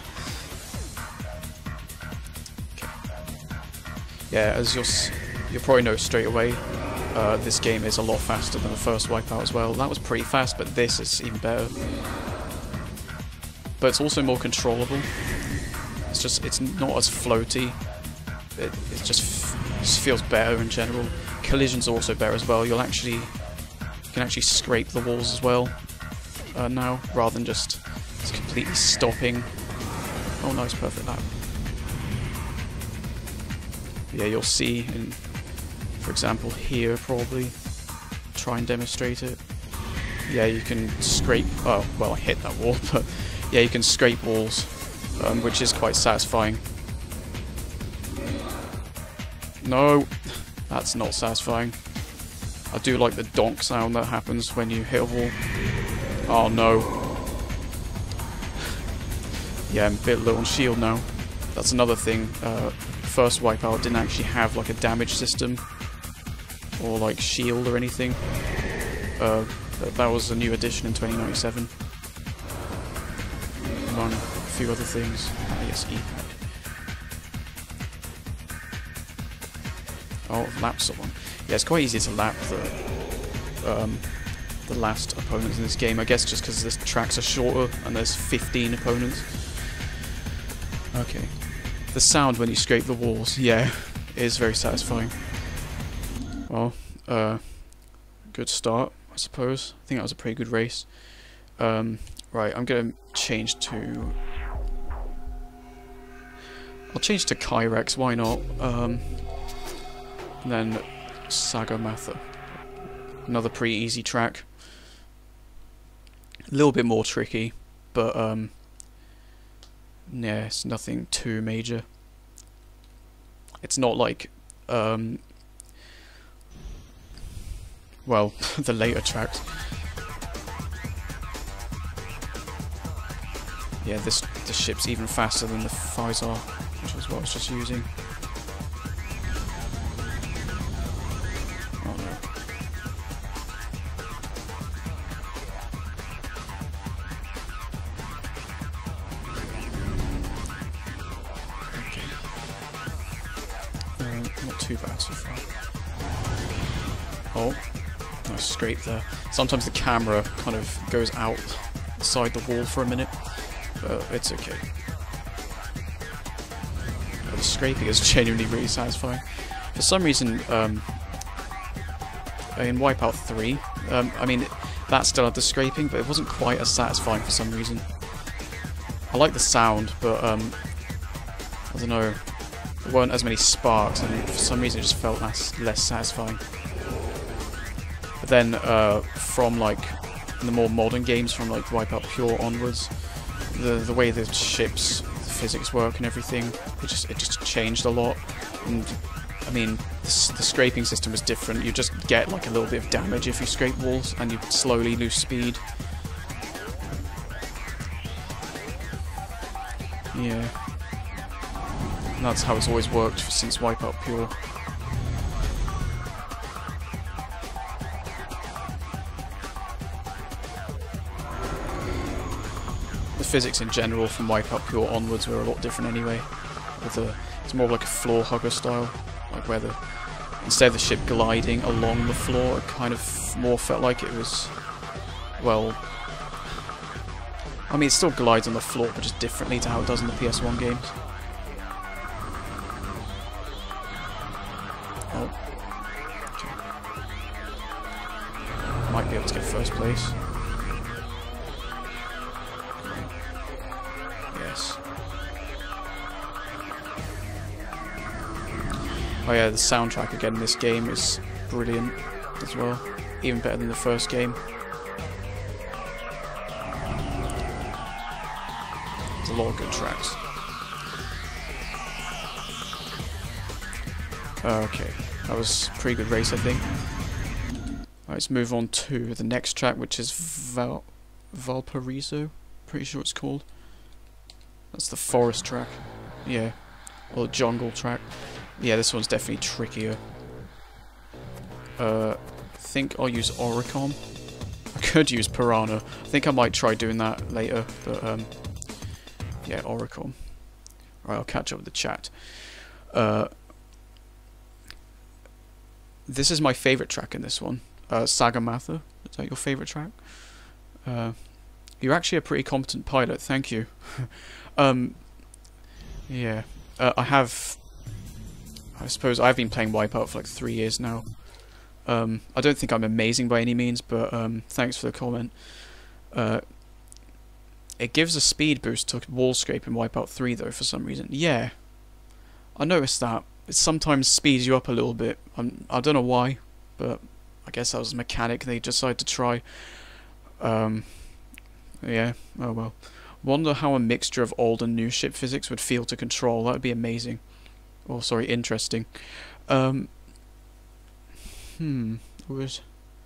there. Okay. Yeah, as you'll probably know straight away, this game is a lot faster than the first WipEout as well. That was pretty fast, but this is even better. But it's also more controllable. It's not as floaty. It just feels better in general. Collisions are also better as well. You can actually scrape the walls as well now, rather than just completely stopping. Oh, nice, perfect lap. Yeah, you'll see in, for example, here probably. Try and demonstrate it. Yeah, you can scrape. Oh, well, I hit that wall, but yeah, you can scrape walls. Which is quite satisfying. No, that's not satisfying. I do like the donk sound that happens when you hit a wall. Oh no. Yeah, I'm a bit low on shield now. That's another thing. First WipEout didn't actually have like a damage system or like shield or anything. That was a new addition in 2097. Among a few other things. Yes, E-pad. Oh, lap someone. Yeah, it's quite easy to lap the last opponents in this game. I guess just because the tracks are shorter and there's 15 opponents. Okay. The sound when you scrape the walls, yeah, is very satisfying. Well, good start, I suppose. I think that was a pretty good race. Right, I'm gonna change to... I'll change to Kyrex, why not? And then Sagamatha. Another pretty easy track. A little bit more tricky, but yeah, it's nothing too major. It's not like well, the later tracks. Yeah, this ship's even faster than the Physar, which was what I was just using. Oh no. Okay. Not too bad so far. Oh, nice scrape there. Sometimes the camera kind of goes outside the wall for a minute. But it's okay. But the scraping is genuinely really satisfying. For some reason, in WipEout 3, I mean, that still had the scraping, but it wasn't quite as satisfying for some reason. I like the sound, but I don't know, there weren't as many sparks, and for some reason it just felt less satisfying. But then, from like the more modern games, from like WipEout Pure onwards, the way the ships, the physics work and everything, it just changed a lot. And I mean, the scraping system was different. You just get like a little bit of damage if you scrape walls, and you slowly lose speed. Yeah, and that's how it's always worked since WipEout Pure. The physics in general from WipEout Pure onwards were a lot different anyway. It's more like a floor hugger style, like where instead of the ship gliding along the floor, it kind of more felt like it was, well, I mean it still glides on the floor, but just differently to how it does in the PS1 games. place. Yes. Oh yeah, the soundtrack again in this game is brilliant as well. Even better than the first game. There's a lot of good tracks. Okay, that was a pretty good race, I think. Right, let's move on to the next track, which is Valparaiso, pretty sure it's called. That's the forest track. Yeah. Or the jungle track. Yeah, this one's definitely trickier. I think I'll use Oricon. I could use Piranha. I think I might try doing that later, but yeah, Oricon. Alright, I'll catch up with the chat. This is my favourite track in this one. Sagamatha. Is that your favourite track? You're actually a pretty competent pilot, thank you. Yeah. I suppose I've been playing WipEout for like 3 years now. I don't think I'm amazing by any means, but thanks for the comment. It gives a speed boost to wall scrape in WipEout 3 though, for some reason. Yeah. I noticed that. It sometimes speeds you up a little bit. I don't know why, but I guess that was a mechanic they decided to try. Yeah, oh well. Wonder how a mixture of old and new ship physics would feel to control. That would be amazing. Oh, sorry, interesting. That's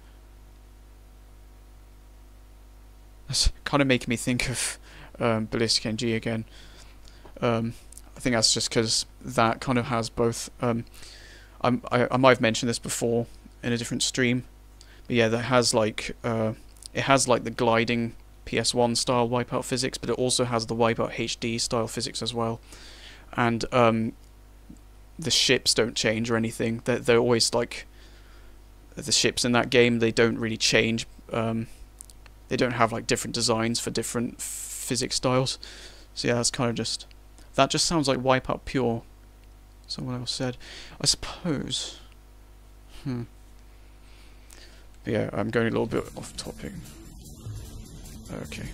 kind of making me think of Ballistic NG again. I think that's just because that kind of has both. I might have mentioned this before in a different stream, but yeah, that has like it has like the gliding PS1 style WipEout physics, but it also has the WipEout HD style physics as well. And the ships don't change or anything. They're always like the ships in that game. They don't really change. They don't have like different designs for different physics styles. So yeah, that's kind of just. That just sounds like WipEout pure. Someone else said. I suppose. But yeah, I'm going a little bit off topic. Okay.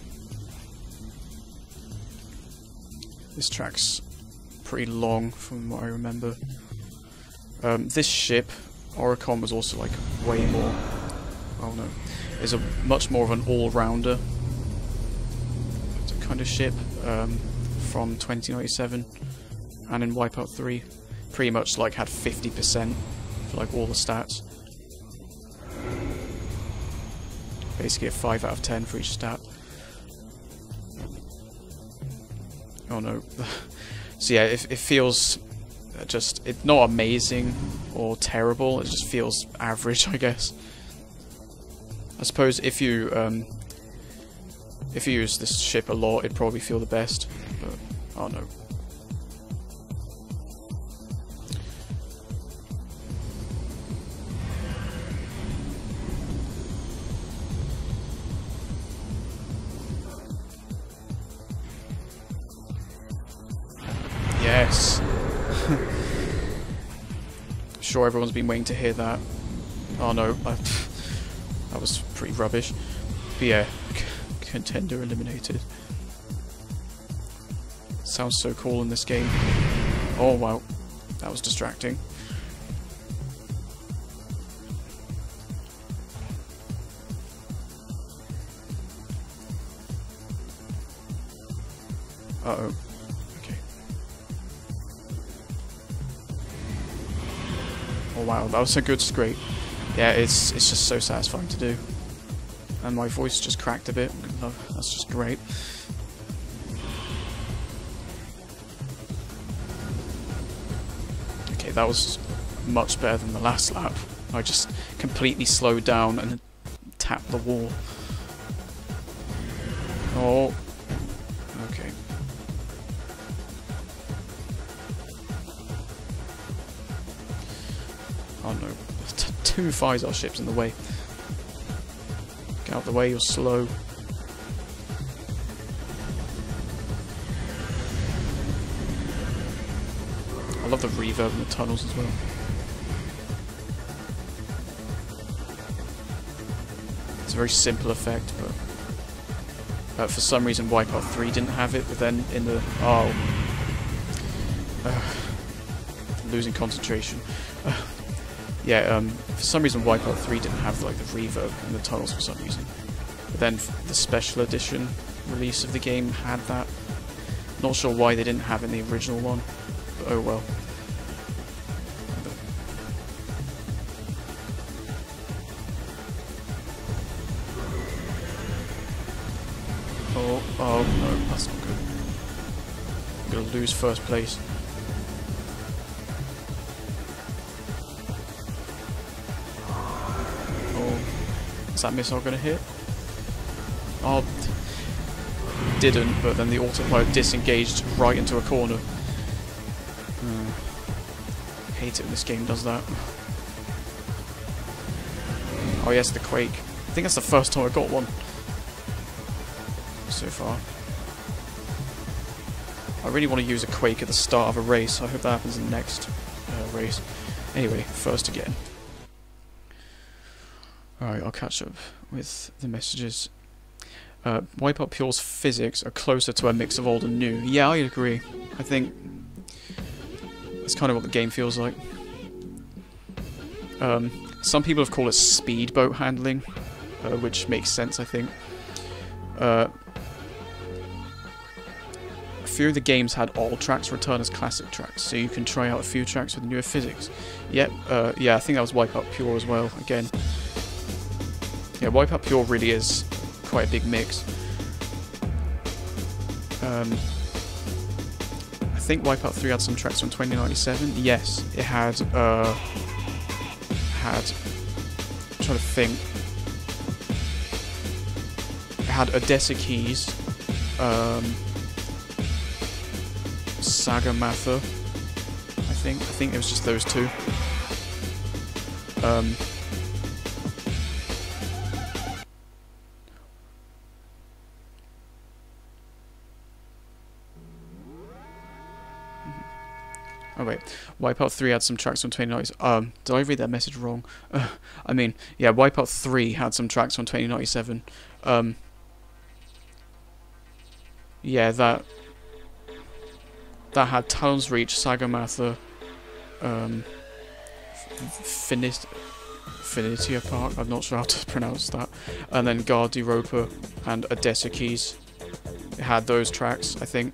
This track's pretty long from what I remember. This ship, Oricon, was also like way more. Oh no, is a much more of an all-rounder kind of ship. From 2097, and in WipEout 3 pretty much like had 50% for like all the stats. Basically a 5 out of 10 for each stat. Oh no. So yeah, it feels just, it's not amazing or terrible, it just feels average, I guess. I suppose if you use this ship a lot, it'd probably feel the best. But, oh no. Yes. I'm sure everyone's been waiting to hear that. Oh no, that was pretty rubbish. But yeah, contender eliminated. Sounds so cool in this game. Oh wow, that was distracting. Uh-oh. Okay. Oh wow, that was a good scrape. Yeah, it's just so satisfying to do. And my voice just cracked a bit. That's just great. Okay, that was much better than the last lap. I just completely slowed down and tapped the wall. Oh. Okay. Oh no. Two Faisal ships in the way. Get out of the way, you're slow. I love the reverb in the tunnels as well. It's very simple effect, but for some reason WipEout 3 didn't have it, but then in the... losing concentration. Yeah, for some reason WipEout 3 didn't have like the reverb in the tunnels for some reason. But then the special edition release of the game had that. Not sure why they didn't have it in the original one, but oh well. Oh no, that's not good. I'm gonna lose first place. Oh, is that missile gonna hit? Oh, didn't, but then the autopilot disengaged right into a corner. Hate it when this game does that. Oh yes, the Quake. I think that's the first time I got one so far. I really want to use a Quake at the start of a race. I hope that happens in the next race. Anyway, first again. Alright, I'll catch up with the messages. WipEout Pure's physics are closer to a mix of old and new. Yeah, I agree. I think that's kind of what the game feels like. Some people have called it speedboat handling, which makes sense, I think. A few of the games had old tracks return as classic tracks, so you can try out a few tracks with newer physics. Yep, yeah, I think that was WipEout Pure as well, again. Yeah, WipEout Pure really is quite a big mix. I think WipEout 3 had some tracks from 2097. Yes, it had, I'm trying to think. It had Odessa Keys, Saga Mather, I think it was just those two. Oh wait, WipEout 3 had some tracks from 2097. Did I read that message wrong? I mean, yeah, WipEout 3 had some tracks from 2097. Yeah, that had Talon's Reach, Sagamatha, Finitia Park, I'm not sure how to pronounce that, and then Guard Europa and Odessa Keys. It had those tracks, I think.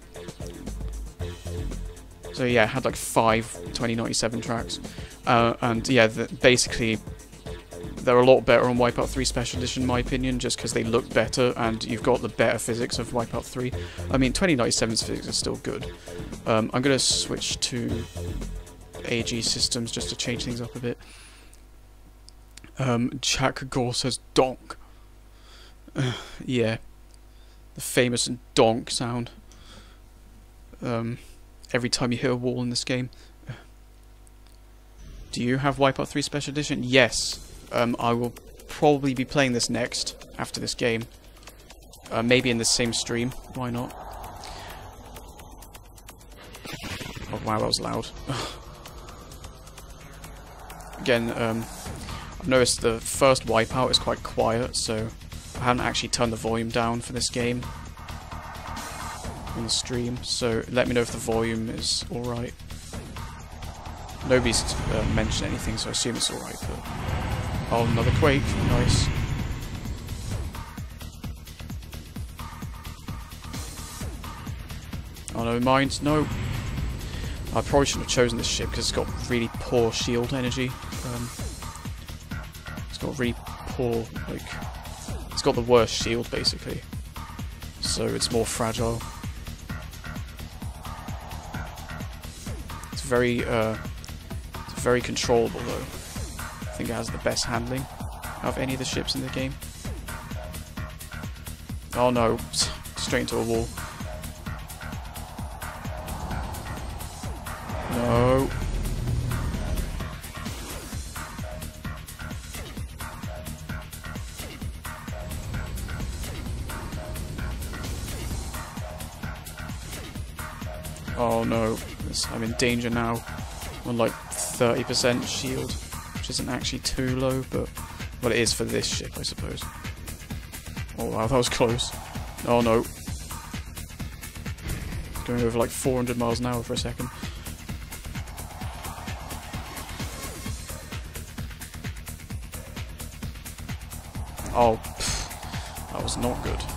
So yeah, it had like 5 2097 tracks, and yeah, basically they're a lot better on WipEout 3 Special Edition in my opinion, just because they look better and you've got the better physics of WipEout 3. I mean, 2097's physics are still good. I'm going to switch to AG systems just to change things up a bit. Jack Gore says donk. Yeah, the famous donk sound. Every time you hit a wall in this game. Do you have WipEout 3 Special Edition? Yes. I will probably be playing this next, after this game. Maybe in the same stream. Why not? Oh wow, that was loud. Again, I've noticed the first WipEout is quite quiet, so I haven't actually turned the volume down for this game on the stream, so let me know if the volume is alright. Nobody's mentioned anything, so I assume it's alright, but... Oh, another Quake, nice. Oh no, mines, no! I probably shouldn't have chosen this ship because it's got really poor shield energy. It's got really poor, like... It's got the worst shield, basically. So it's more fragile. It's very controllable though. I think it has the best handling out of any of the ships in the game. Oh no, straight into a wall. No. Oh no, I'm in danger now. I'm on like 30% shield, which isn't actually too low, but well, it is for this ship, I suppose. Oh wow, that was close. Oh no. Going over like 400 miles an hour for a second. Oh, pff, that was not good.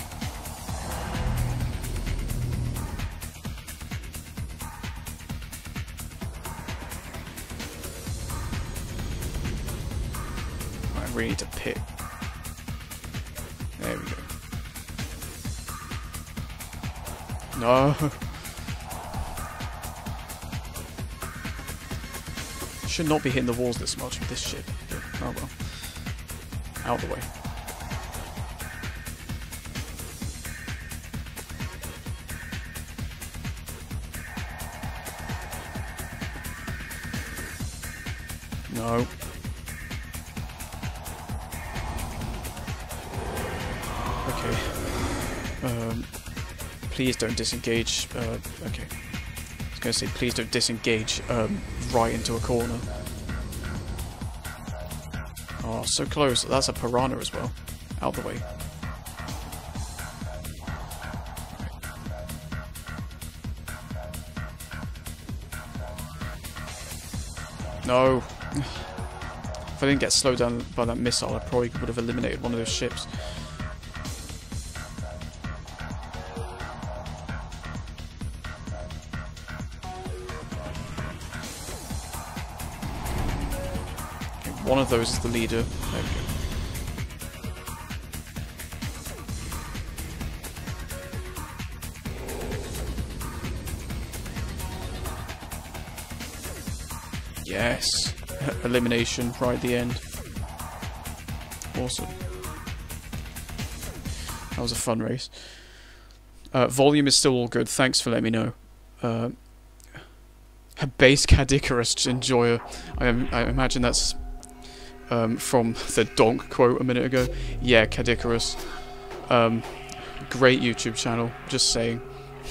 I really need to pit. There we go. No. Should not be hitting the walls this much with this shit. Oh well. Out the way. No. Okay. Please don't disengage. Okay. I was going to say, please don't disengage right into a corner. Oh, so close. That's a piranha as well. Out the way. No. If I didn't get slowed down by that missile, I probably would have eliminated one of those ships. One of those is the leader. There we go. Yes! Elimination right at the end. Awesome. That was a fun race. Volume is still all good, thanks for letting me know. Base Cadicarus Enjoyer. I imagine that's from the donk quote a minute ago. Yeah, Cadicarus. Great YouTube channel, just saying.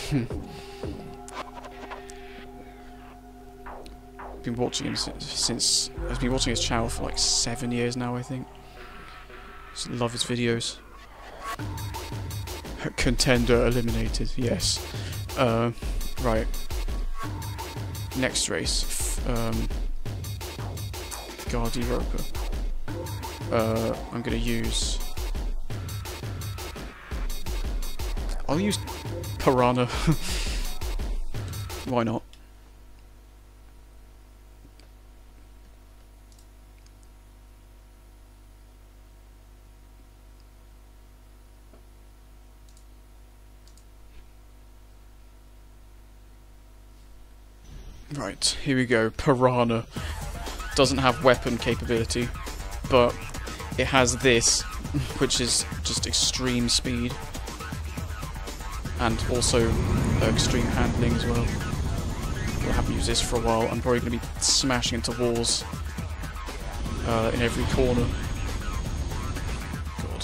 Been watching him since I've been watching his channel for like 7 years now, I think. Just love his videos. Contender eliminated, yes. Right. Next race. Guardi Roper. I'm gonna use... I'll use Piranha. Why not? Right, here we go. Piranha doesn't have weapon capability, but it has this, which is just extreme speed and also extreme handling as well. I haven't used this for a while. I'm probably going to be smashing into walls in every corner. God.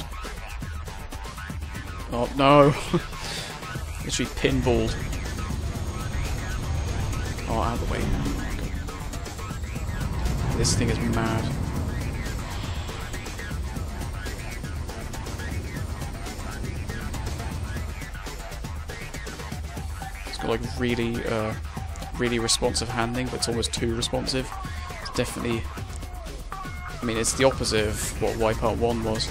Oh no! Literally pinballed. Oh, out of the way now. This thing is mad. It's got like really responsive handling, but it's almost too responsive. It's definitely... I mean, it's the opposite of what WipEout 1 was.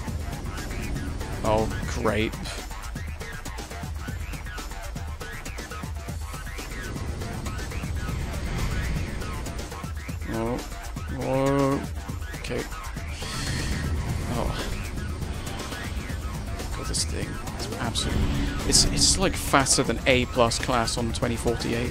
Oh, great. Oh, whoa, okay. Oh, God, this thing is absolutely... It's like faster than A+ class on 2048.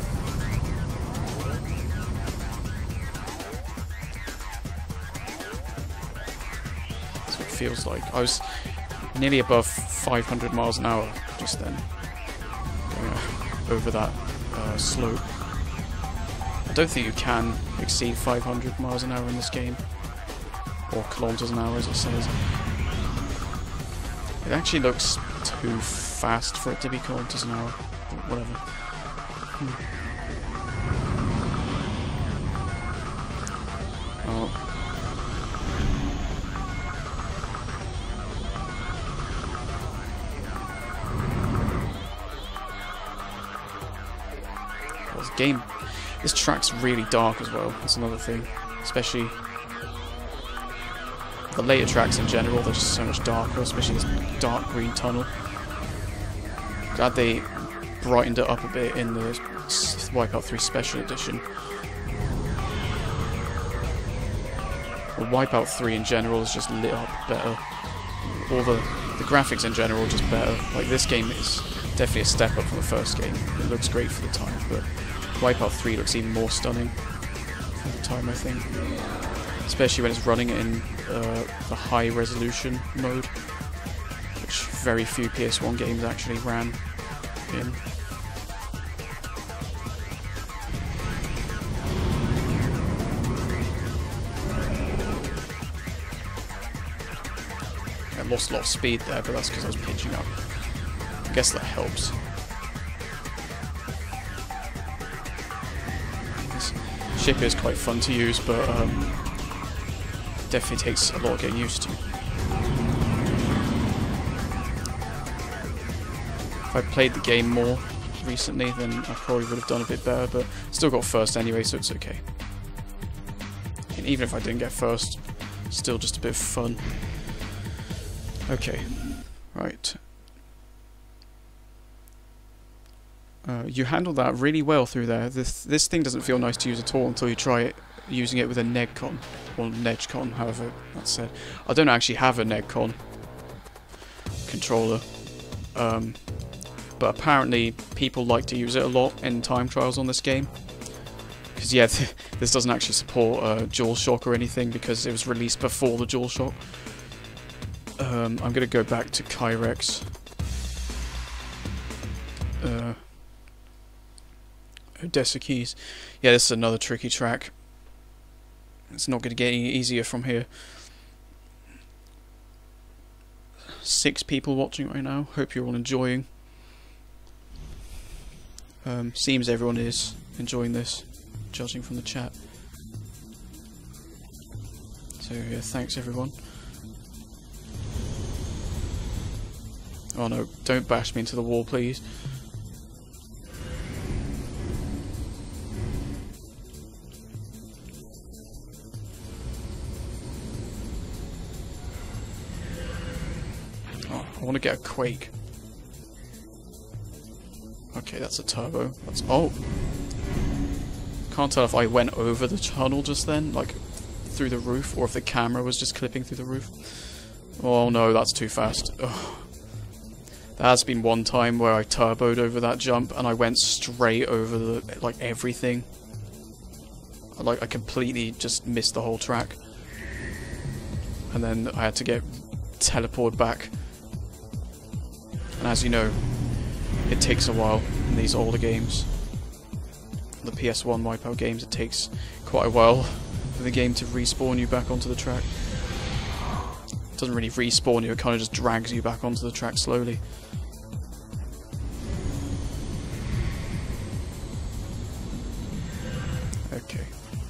That's what it feels like. I was nearly above 500 miles an hour just then, over that slope. I don't think you can exceed 500 miles an hour in this game, or kilometers an hour as it says. It actually looks too fast for it to be kilometers an hour, but whatever. Oh. This track's really dark as well. That's another thing, especially the later tracks in general. They're just so much darker, especially this dark green tunnel. Glad they brightened it up a bit in the WipEout 3 Special Edition. Well, WipEout 3 in general is just lit up better. All the graphics in general are just better. Like, this game is definitely a step up from the first game. It looks great for the time, but WipEout 3 looks even more stunning for the time, I think. Especially when it's running in the high resolution mode, which very few PS1 games actually ran in. I lost a lot of speed there, but that's because I was pitching up. I guess that helps. This ship is quite fun to use, but definitely takes a lot of getting used to. If I played the game more recently, then I probably would have done a bit better, but still got first anyway, so it's okay. And even if I didn't get first, still just a bit of fun. Okay, right. You handled that really well through there. This thing doesn't feel nice to use at all until you try it using it with a Negcon, or Negcon, however that's said. I don't actually have a Negcon controller, but apparently people like to use it a lot in time trials on this game. Because yeah, this doesn't actually support DualShock or anything because it was released before the DualShock. I'm gonna go back to Kyrex. Odessa Keys. Yeah, this is another tricky track. It's not going to get any easier from here. 6 people watching right now. Hope you're all enjoying. Seems everyone is enjoying this, judging from the chat. So yeah, thanks everyone. Oh no, don't bash me into the wall, please. I want to get a Quake. Okay, that's a turbo. That's oh. Can't tell if I went over the tunnel just then, like through the roof, or if the camera was just clipping through the roof. Oh no, that's too fast. Ugh. There has been one time where I turboed over that jump and I went straight over the like everything. I completely just missed the whole track. And then I had to get teleported back. And as you know, it takes a while in these older games. The PS1 WipEout games, it takes quite a while for the game to respawn you back onto the track. It doesn't really respawn you, it kind of just drags you back onto the track slowly. Okay.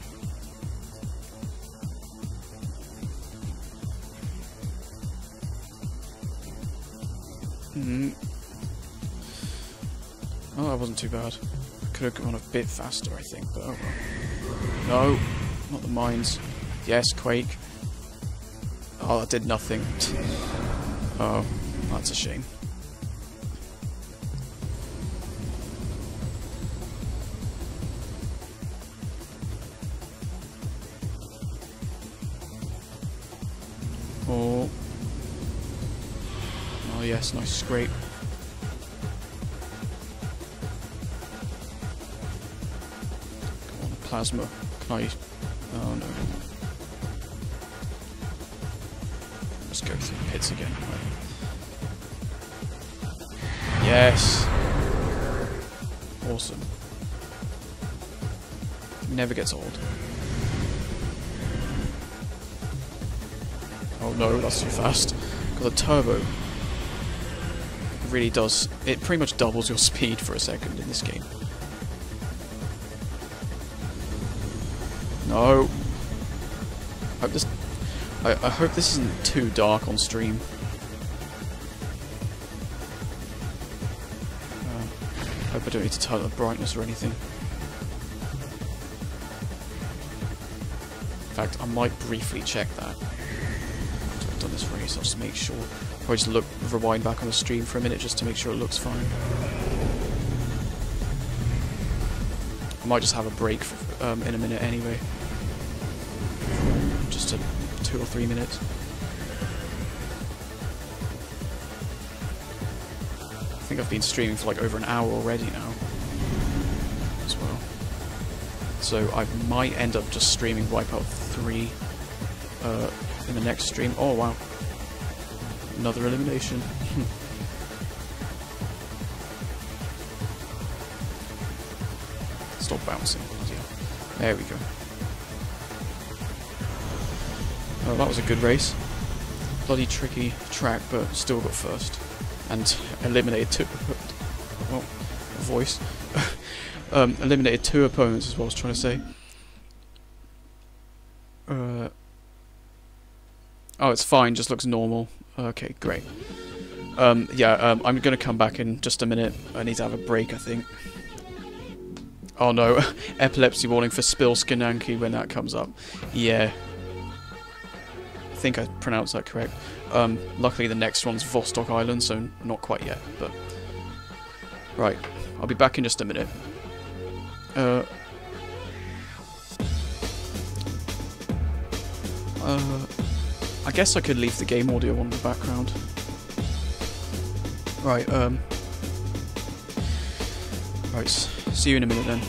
Oh, that wasn't too bad. I could have gone a bit faster, I think, but oh well. No, not the mines. Yes, Quake. Oh, that did nothing. Oh, that's a shame. Oh. Oh yes, nice scrape. Come on, plasma. Can I... Oh no. Let's go through the pits again. Yes! Awesome. Never gets old. Oh no, that's too fast. Got a turbo. It really does. It pretty much doubles your speed for a second in this game. No. I hope this isn't too dark on stream. I hope I don't need to turn up the brightness or anything. In fact, I might briefly check that. I've done this race, I'll just make sure. Probably just rewind back on the stream for a minute just to make sure it looks fine. I might just have a break in a minute anyway. Just 2 or 3 minutes. I think I've been streaming for like over an hour already now as well. So I might end up just streaming WipEout 3 in the next stream. Oh wow. Another elimination. Stop bouncing. Yeah. There we go. Oh, that was a good race. Bloody tricky track, but still got first. And eliminated 2... Well, voice. Eliminated 2 opponents is what I was trying to say. Oh, it's fine, just looks normal. Okay, great. I'm gonna come back in just a minute. I need to have a break, I think. Oh no, epilepsy warning for Spilskinanki when that comes up. Yeah. I think I pronounced that correct. Luckily the next one's Vostok Island, so not quite yet, but... Right, I'll be back in just a minute. I guess I could leave the game audio on in the background. Right, Right, see you in a minute then.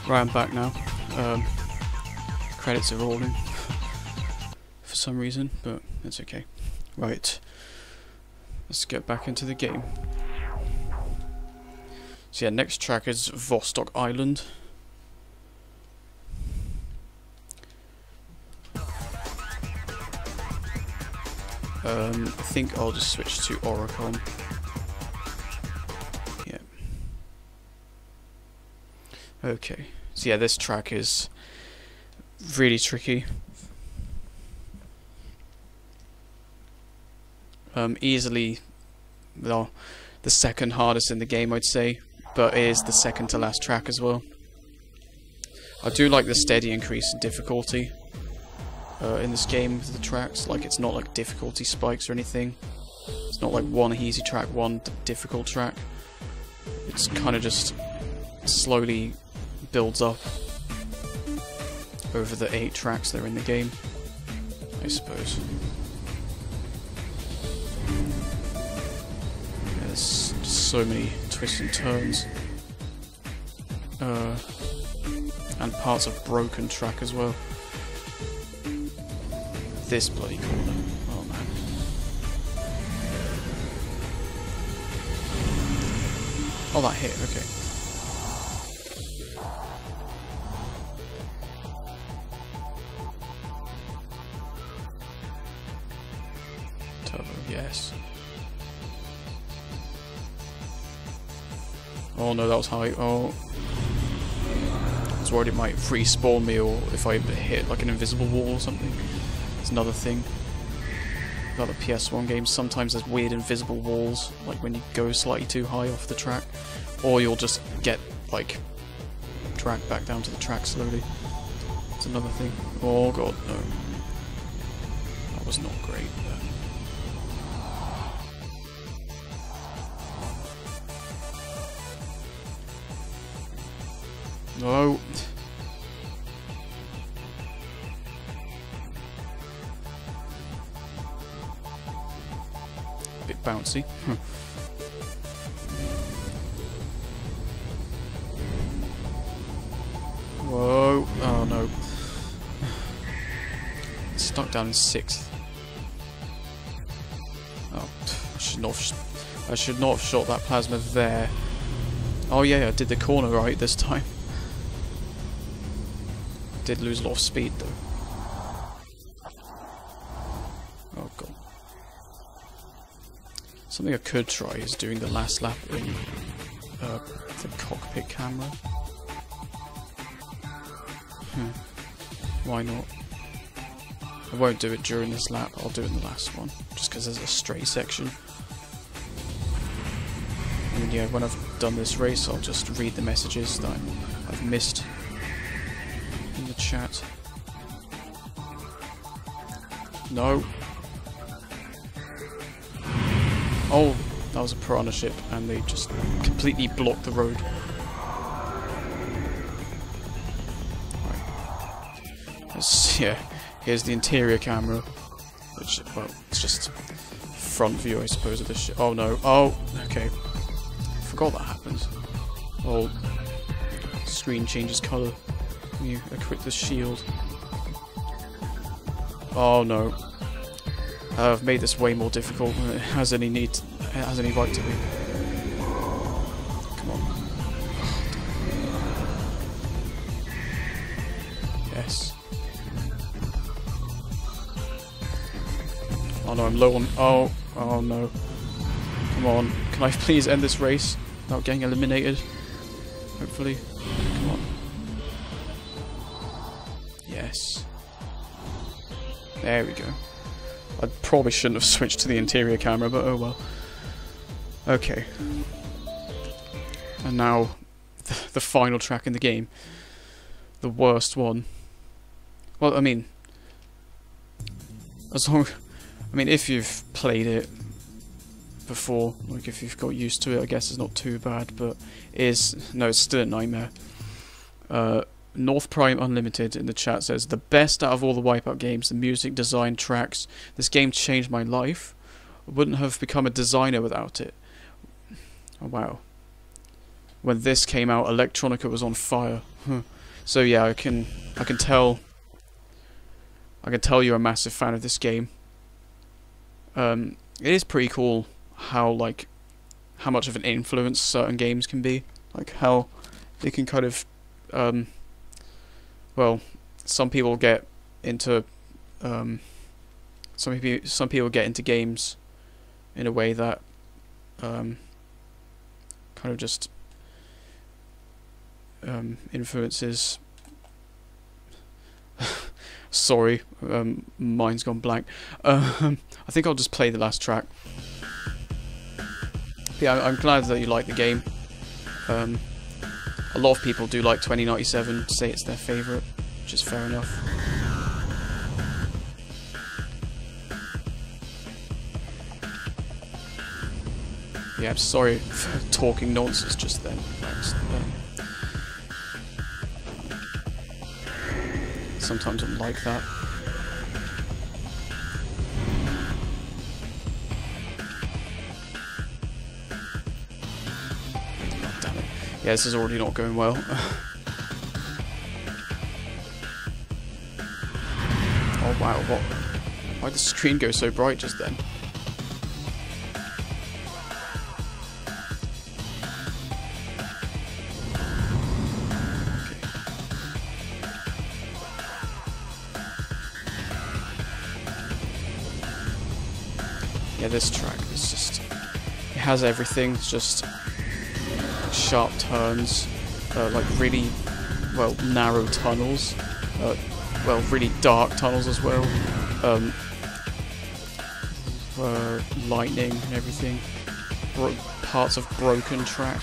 Right, I'm back now. Credits are rolling for some reason, but it's okay. Right, let's get back into the game. So yeah, next track is Vostok Island. I think I'll just switch to Oricon. Yeah. Okay. So yeah, this track is really tricky. Easily, well, the second hardest in the game, I'd say, but it is the second to last track as well. I do like the steady increase in difficulty in this game with the tracks. Like, it's not like difficulty spikes or anything. It's not like one easy track, one difficult track. It's kind of just slowly builds up over the 8 tracks that are in the game, I suppose. There's so many twists and turns. And parts of broken track as well. This bloody corner. Oh man. Oh, that hit, okay. Turbo, yes. Oh no, that was high. Oh. I was worried it might respawn me, or if I hit like an invisible wall or something. It's another thing about the PS1 games. Sometimes there's weird invisible walls, like when you go slightly too high off the track, or you'll just get like dragged back down to the track slowly. It's another thing. Oh god, no. That was not great. No. Bit bouncy. Whoa. Oh no. Stuck down in 6th. Oh, I should not have shot that plasma there. Oh yeah, I did the corner right this time. Did lose a lot of speed though. Oh god. Something I could try is doing the last lap in the cockpit camera. Why not? I won't do it during this lap, I'll do it in the last one. Just because there's a straight section. And yeah, when I've done this race, I'll just read the messages that I've missed in the chat. No. Oh, that was a piranha ship, and they just completely blocked the road. Right. Yeah, here's the interior camera, which, well, it's just front view, I suppose, of this ship. Oh no, oh, okay. Forgot that happens. Oh, screen changes colour when you equip the shield. Oh no. I've made this way more difficult than it has any need to, it has any right to be. Come on. Yes. Oh no, I'm low on. Oh no. Come on. Can I please end this race without getting eliminated? Hopefully. Come on. Yes. There we go. I probably shouldn't have switched to the interior camera, but oh well. Okay. And now, the final track in the game. The worst one. Well, I mean, if you've played it before, like if you've got used to it, I guess it's not too bad, but it's still a nightmare. North Prime Unlimited in the chat says, the best out of all the WipEout games, the music, design, tracks. This game changed my life. I wouldn't have become a designer without it. Oh wow. When this came out, electronica was on fire. So yeah, I can tell you're a massive fan of this game. It is pretty cool how much of an influence certain games can be, like how they can kind of well, some people get into some people get into games in a way that kind of just influences. Sorry, mine's gone blank. I think I'll just play the last track. Yeah, I'm glad that you like the game. A lot of people do like 2097, say it's their favourite, which is fair enough. Yeah, I'm sorry for talking nonsense just then. Sometimes I'm like that. Oh, damn it. Yeah, this is already not going well. Oh wow, what? Why did the screen go so bright just then? Yeah, this track is just, it has everything. It's just sharp turns, like really, well, narrow tunnels, well, really dark tunnels as well, lightning and everything, parts of broken track,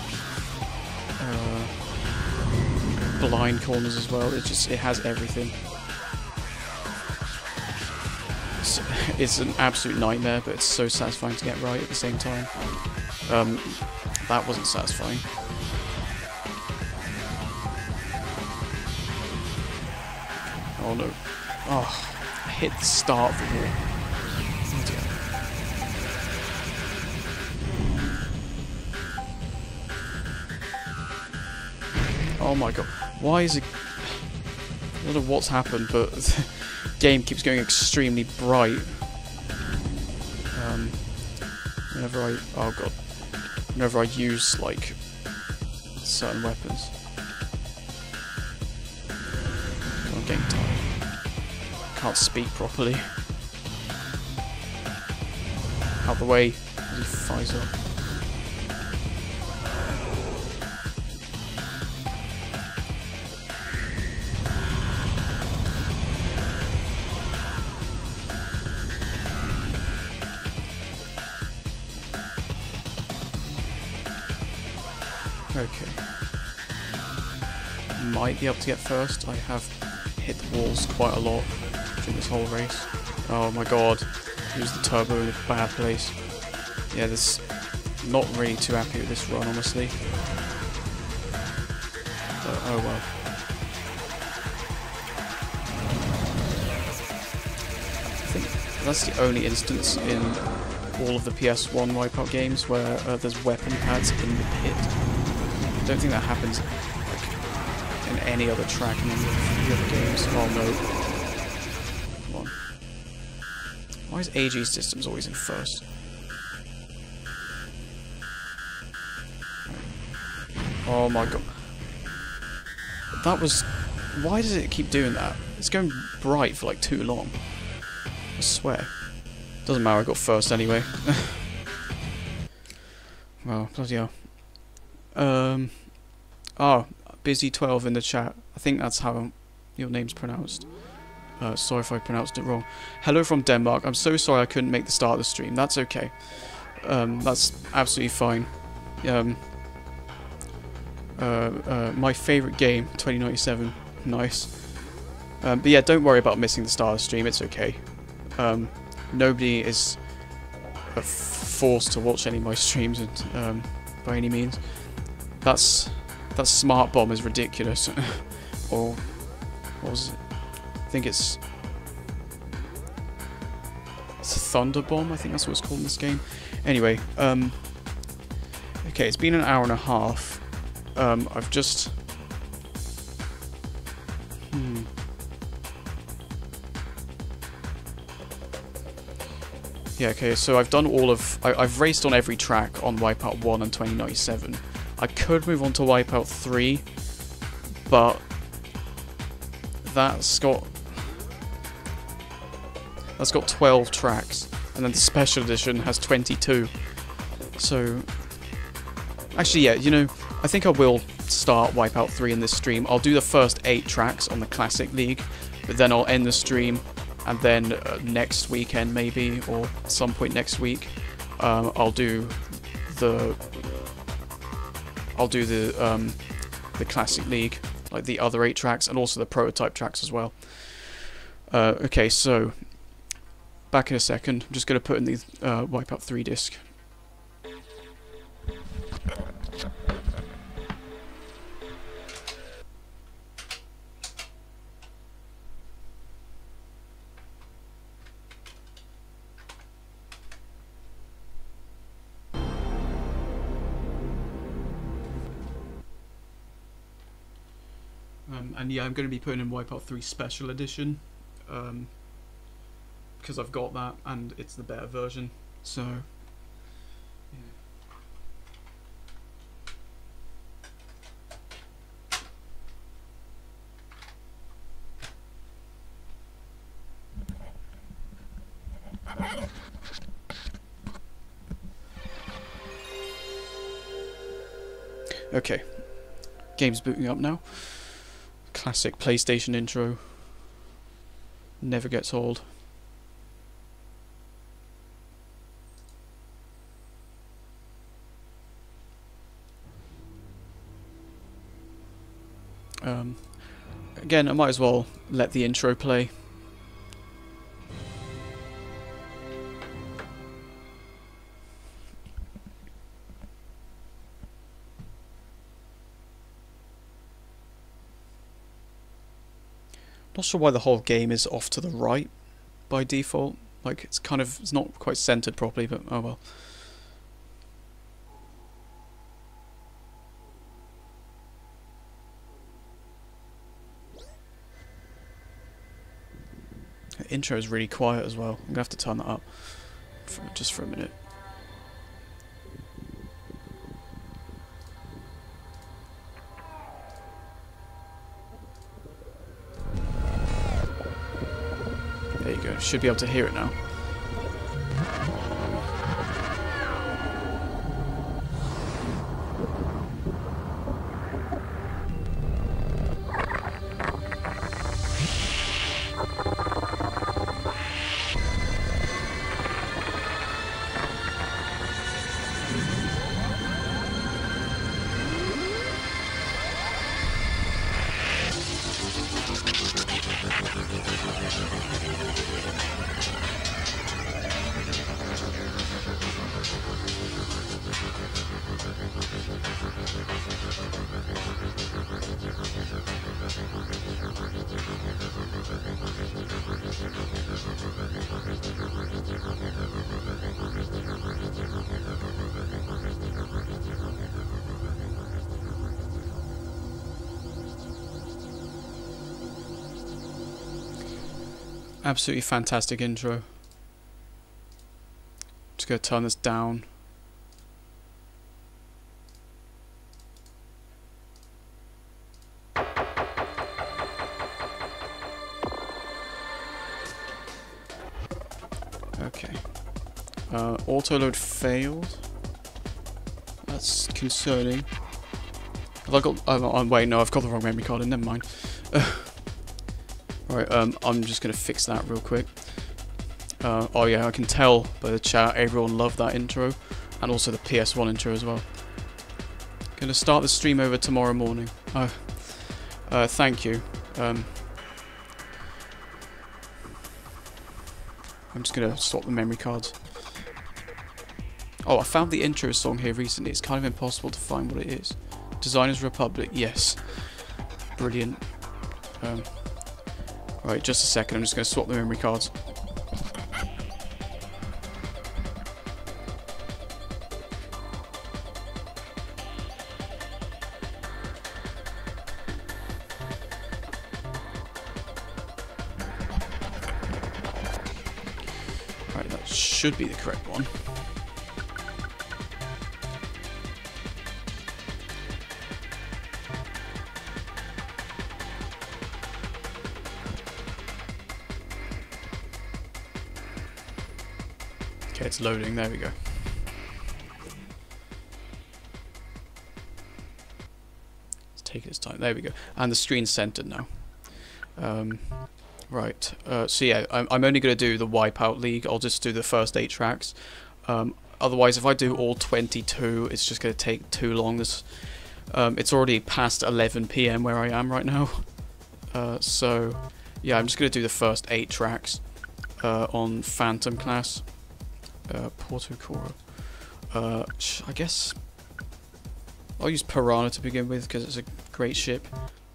blind corners as well. It has everything. It's an absolute nightmare, but it's so satisfying to get right at the same time. That wasn't satisfying. Oh no. Oh, I hit the start of the wall. Oh my god. Why is it... I don't know what's happened, but the game keeps going extremely bright. Whenever I... oh god. Whenever I use, like, certain weapons. I'm getting tired. Can't speak properly. Out the way as he flies up. Okay. Might be able to get first. I have hit the walls quite a lot during this whole race. Oh my god. Use the turbo in a bad place. Yeah, this... not really too happy with this run, honestly. But, oh well. I think that's the only instance in all of the PS1 WipEout games where there's weapon pads in the pit. I don't think that happens like in any other track in any of the other games. Oh no. Come on. Why is AG Systems always in first? Oh my god. That was... why does it keep doing that? It's going bright for like too long. I swear. Doesn't matter, I got first anyway. Well, bloody hell. Oh, Busy12 in the chat. I think that's how your name's pronounced. Sorry if I pronounced it wrong. Hello from Denmark. I'm so sorry I couldn't make the start of the stream. That's okay. That's absolutely fine. My favourite game, 2097. Nice. But yeah, don't worry about missing the start of the stream. It's okay. Nobody is forced to watch any of my streams by any means. That smart bomb is ridiculous. Or what was it? I think it's a thunder bomb. I think that's what it's called in this game. Anyway, okay, it's been an hour and a half. I've just Yeah, okay, so I've done all of... I've raced on every track on WipEout 1 and 2097. I could move on to WipEout 3, but that's got 12 tracks, and then the special edition has 22. So, actually, yeah, you know, I think I will start WipEout 3 in this stream. I'll do the first 8 tracks on the Classic League, but then I'll end the stream, and then next weekend maybe, or some point next week, I'll do the Classic League, like the other 8 tracks, and also the prototype tracks as well. Okay, so back in a second. I'm just going to put in the WipEout 3 disc. And yeah, I'm going to be putting in WipEout 3 Special Edition, because I've got that and it's the better version. So, yeah. Okay, game's booting up now. Classic PlayStation intro. Never gets old. Again, I might as well let the intro play. Not sure why the whole game is off to the right by default. Like, it's not quite centered properly, but oh well. The intro is really quiet as well. I'm gonna have to turn that up just for a minute. There you go. Should be able to hear it now. Absolutely fantastic intro. Just gonna turn this down. Okay. Autoload failed. That's concerning. Have I got? Oh, wait, no, I've got the wrong memory card in. Never mind. Right, I'm just gonna fix that real quick. Oh yeah, I can tell by the chat everyone loved that intro, and also the PS1 intro as well. Gonna start the stream over tomorrow morning. Thank you. I'm just gonna swap the memory cards. Oh, I found the intro song here recently. It's kind of impossible to find what it is. Designers Republic, yes. Brilliant. Right, just a second, I'm just going to swap the memory cards. Right, Should be the correct one. Okay, it's loading. There we go. It's taking its time. There we go. And the screen's centered now. Right. So yeah, I'm only going to do the Wipeout League. I'll just do the first 8 tracks. Otherwise, if I do all 22, it's just going to take too long. It's already past 11 PM where I am right now. So yeah, I'm just going to do the first 8 tracks on Phantom class. Porto Coro. I guess I'll use Piranha to begin with because it's a great ship.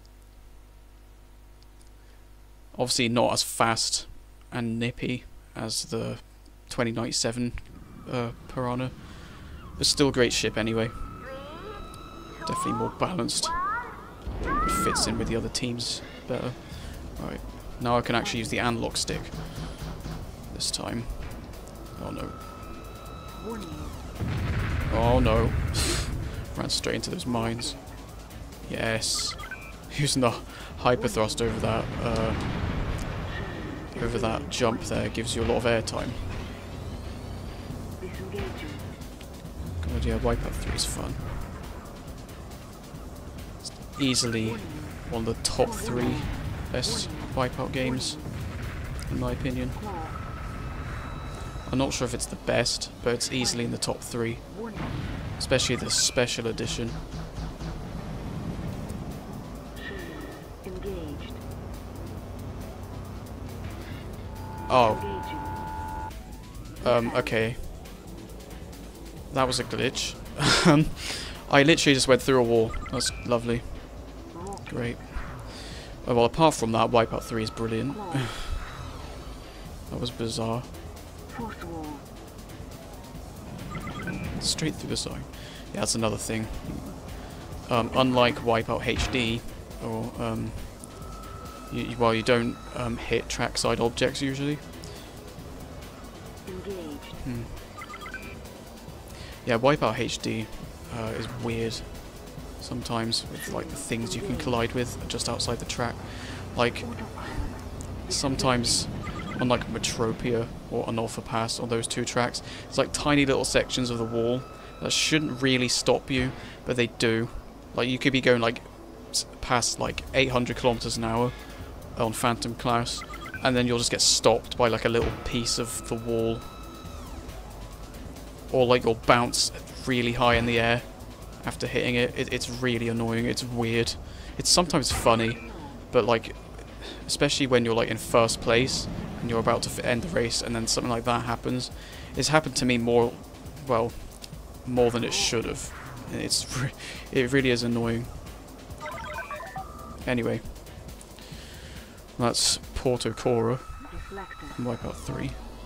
Obviously not as fast and nippy as the 2097 Piranha, but still a great ship anyway. Definitely more balanced. It fits in with the other teams better. Right, now I can actually use the analog stick this time. Oh no. Oh no. Ran straight into those mines. Yes. Using the hyper thrust over that jump there gives you a lot of airtime. God, yeah, Wipeout 3 is fun. It's easily one of the top 3 best Wipeout games, in my opinion. I'm not sure if it's the best, but it's easily in the top 3. Especially the special edition. Oh. Okay. That was a glitch. I literally just went through a wall. That's lovely. Great. Oh, well, apart from that, Wipeout 3 is brilliant. That was bizarre. Straight through the side. Yeah, that's another thing. Unlike Wipeout HD, or you don't hit trackside objects usually. Yeah, Wipeout HD is weird sometimes with like the things you can collide with just outside the track. Like sometimes on like Metropia or Anolpha Pass on those 2 tracks, it's like tiny little sections of the wall that shouldn't really stop you, but they do. Like you could be going like past like 800 kilometers an hour on Phantom class, and then you'll just get stopped by like a little piece of the wall, or like you'll bounce really high in the air after hitting it. It's really annoying. It's weird. It's sometimes funny, but like especially when you're like in first place and you're about to end the race and then something like that happens. It's happened to me more than it should have. It really is annoying. Anyway, that's Porto Coro and Wipeout 3.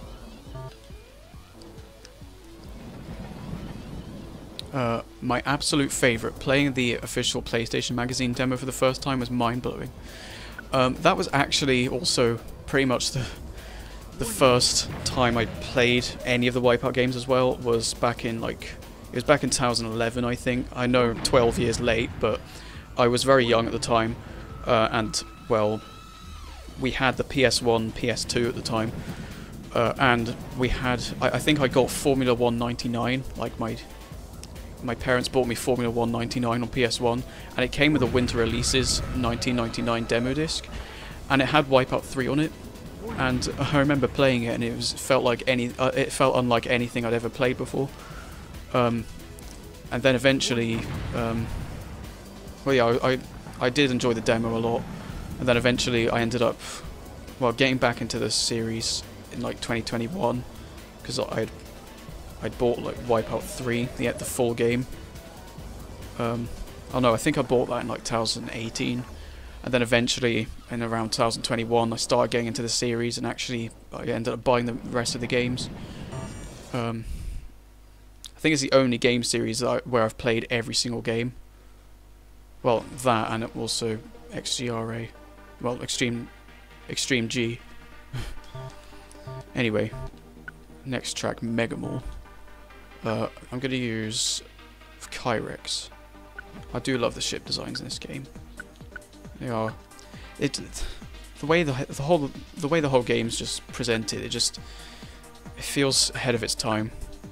My absolute favourite, playing the official PlayStation Magazine demo for the first time, was mind-blowing. That was actually also pretty much the first time I played any of the Wipeout games as well. Was back in it was back in 2011, I think. I know 12 years late, but I was very young at the time, and well, we had the PS1, PS2 at the time, and we had, I think I got Formula 1 99, like my parents bought me Formula 1 99 on PS1, and it came with a Winter Releases 1999 demo disc, and it had Wipeout 3 on it, and I remember playing it, and it felt unlike anything I'd ever played before. And then eventually, well yeah, I did enjoy the demo a lot, and then eventually I ended up, well, getting back into the series in like 2021, because I'd bought like Wipeout 3, the full game. Oh no, I think I bought that in like 2018, and then eventually in around 2021 I started getting into the series, and actually I ended up buying the rest of the games. I think it's the only game series where I've played every single game. Well, that, and also XGRA. Well, Extreme G. Anyway, Next track, Megamore. I'm going to use Kyrex. I do love the ship designs in this game. They are. The way the whole game's just presented, it feels ahead of its time.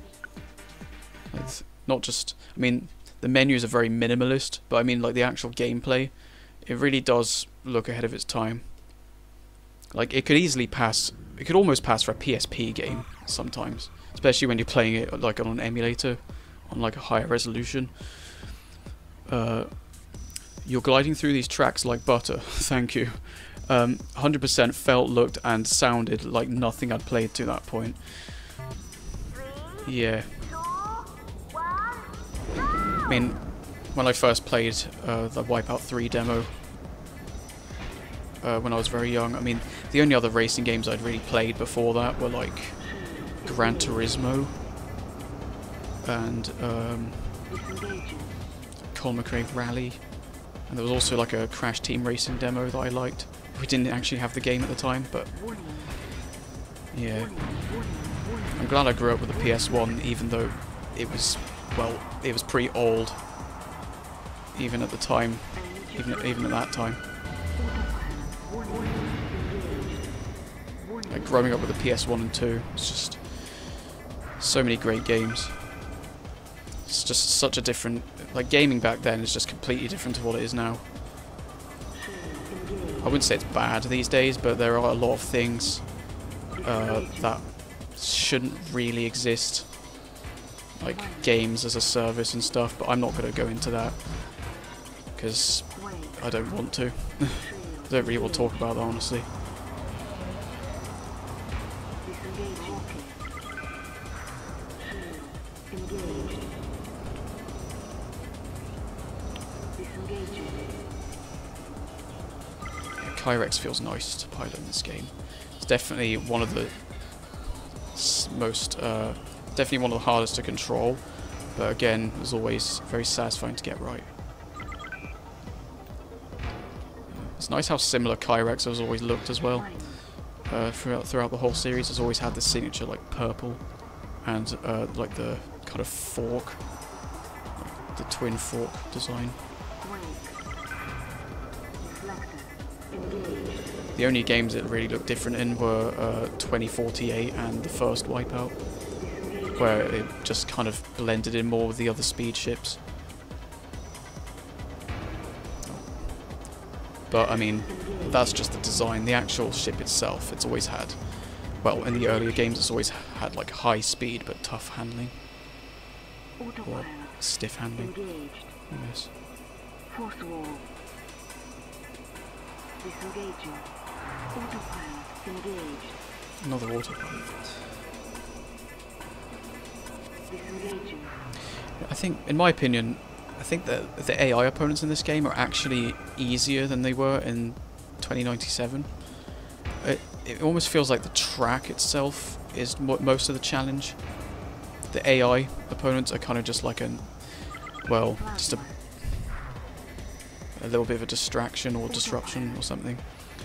It's not just, I mean, the menus are very minimalist, but I mean, like, the actual gameplay, it really does look ahead of its time. Like, it could almost pass for a PSP game sometimes, especially when you're playing it like on an emulator, on like a higher resolution. You're gliding through these tracks like butter. Thank you. 100% felt, looked, and sounded like nothing I'd played to that point. Yeah. I mean, when I first played the WipEout 3 demo, when I was very young, I mean, the only other racing games I'd really played before that were like Gran Turismo and Colin McRae Rally, and there was also like a Crash Team Racing demo that I liked. We didn't actually have the game at the time, but yeah. I'm glad I grew up with the PS1, even though it was, well, it was pretty old, even at the time, even at that time. Like, growing up with the PS1 and 2, it's just so many great games. It's just such a different, like, gaming back then is just completely different to what it is now. I wouldn't say it's bad these days, but there are a lot of things that shouldn't really exist, like games as a service and stuff, but I'm not going to go into that because I don't want to. I don't really want to talk about that, honestly. Kyrex feels nice to pilot in this game. It's definitely one of the definitely one of the hardest to control, but again, it's always very satisfying to get right. It's nice how similar Kyrex has always looked as well. Throughout the whole series, it's always had this signature like purple and like the kind of fork, like the twin fork design. The only games that really looked different in were 2048 and the first WipEout, where it just kind of blended in more with the other speed ships. But I mean, that's just the design. The actual ship itself, it's always had, well, in the earlier games it's always had like high speed but tough handling. Or stiff handling. Yes. Disengaging. Autopilot engaged. Another autopilot. Disengaging. I think, in my opinion, I think that the AI opponents in this game are actually easier than they were in 2097. It almost feels like the track itself is most of the challenge. The AI opponents are kind of just like just a little bit of a distraction or disruption or something.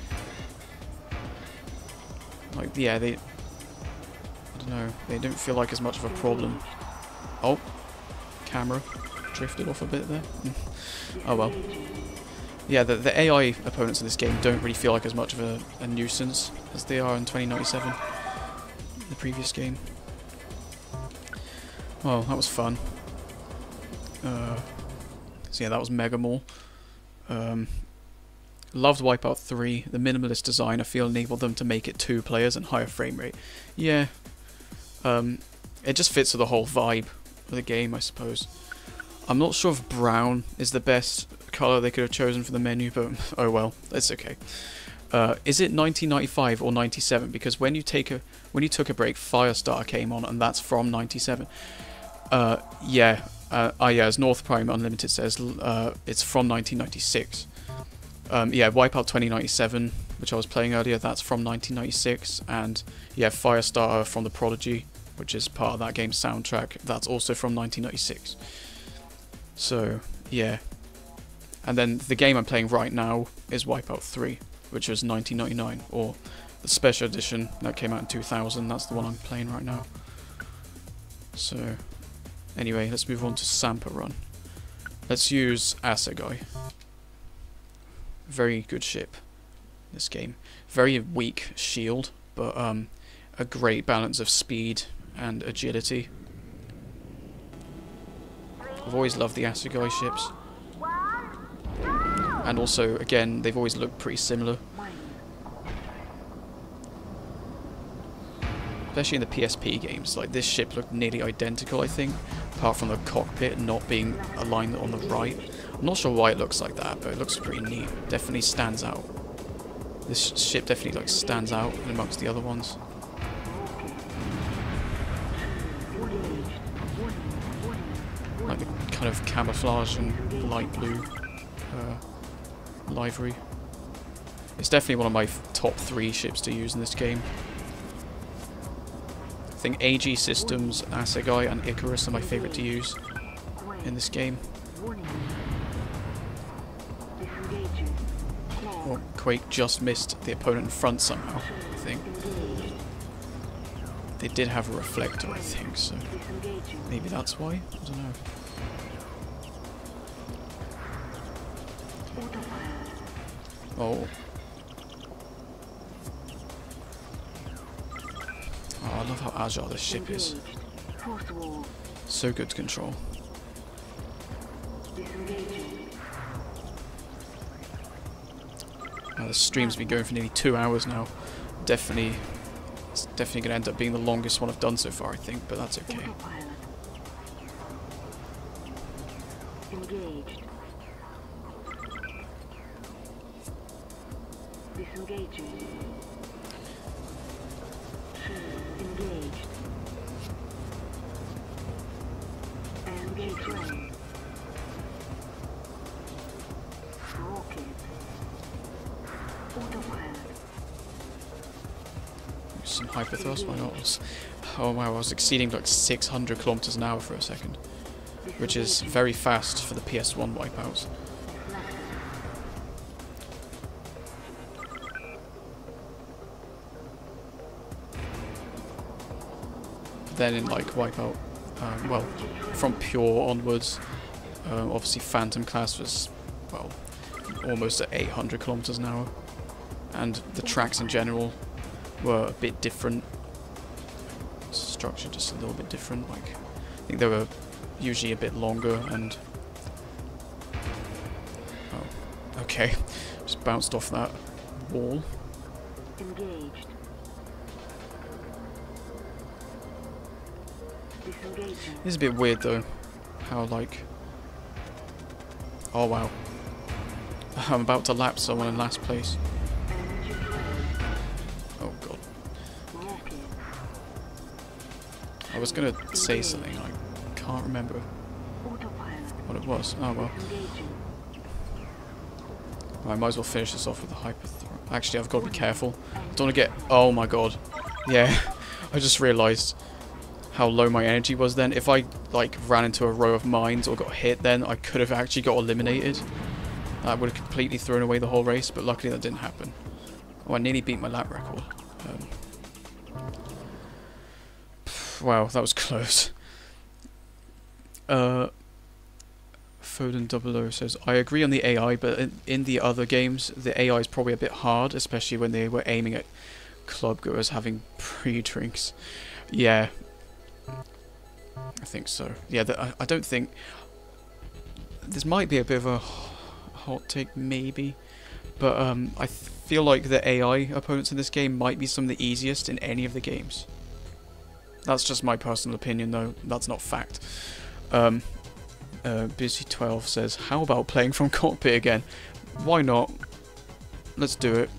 Like, yeah, I don't know, they don't feel like as much of a problem. Oh, camera drifted off a bit there. Oh well. Yeah, the AI opponents in this game don't really feel like as much of a nuisance as they are in 2097, the previous game. Well, that was fun. So yeah, that was Megamore. Loved WipEout 3. The minimalist design, I feel, enabled them to make it 2 players and higher frame rate. Yeah. It just fits with the whole vibe of the game, I suppose. I'm not sure if brown is the best colour they could have chosen for the menu, but oh well, it's okay. Is it 1995 or 97? Because when you took a break, Firestarter came on, and that's from 97. Yeah. Yeah, as North Prime Unlimited says, it's from 1996. Yeah, WipEout 2097, which I was playing earlier, that's from 1996, and yeah, Firestarter from the Prodigy, which is part of that game's soundtrack, that's also from 1996. So, yeah. And then the game I'm playing right now is WipEout 3, which was 1999, or the special edition that came out in 2000. That's the one I'm playing right now. So, anyway, let's move on to Sampa Run. Let's use Assegai. Very good ship, this game. Very weak shield, but a great balance of speed and agility. I've always loved the Assegai ships. And also, again, they've always looked pretty similar. Especially in the PSP games, like this ship looked nearly identical, I think, apart from the cockpit not being aligned on the right. I'm not sure why it looks like that, but it looks pretty neat. Definitely stands out. This ship definitely like stands out amongst the other ones. Like the kind of camouflage and light blue livery. It's definitely one of my top 3 ships to use in this game. I think AG Systems, Assegai and Icarus are my favourite to use in this game. Oh, Quake just missed the opponent in front somehow, I think. They did have a reflector, I think, so maybe that's why? I don't know. Oh. Oh, I love how agile this ship is. So good to control. The stream's been going for nearly 2 hours now. It's definitely going to end up being the longest one I've done so far, I think, but that's okay. Engaged. Disengaging. Engaged. Engage lane. Rocket. Autopilot. Some hyperthrust, why not? Oh wow, I was exceeding like 600 kilometers an hour for a second, which is very fast for the PS1 WipEouts. Then in like WipEout, well, from Pure onwards, obviously Phantom class was, well, almost at 800 kilometers an hour, and the tracks in general were a bit different. Structure just a little bit different. Like, I think they were usually a bit longer and. Oh, okay, just bounced off that wall. Engaged. Disengaging. This is a bit weird though, how like. Oh wow. I'm about to lap someone in last place. Oh god. I was gonna say something, I can't remember what it was. Oh well. I might as well finish this off with a hyperthrow. Actually, I've got to be careful. I don't want to get... Oh my god. Yeah, I just realised how low my energy was then. If I like ran into a row of mines or got hit then, I could have actually got eliminated. That would have completely thrown away the whole race, but luckily that didn't happen. Oh, I nearly beat my lap record. Wow, that was close. Foden 00 says, I agree on the AI, but in the other games, the AI is probably a bit hard, especially when they were aiming at club goers having pre-drinks. Yeah, I think so. Yeah, I don't think... This might be a bit of a hot take, maybe, but I feel like the AI opponents in this game might be some of the easiest in any of the games. That's just my personal opinion, though. That's not fact. Busy12 says, how about playing from cockpit again? Why not? Let's do it.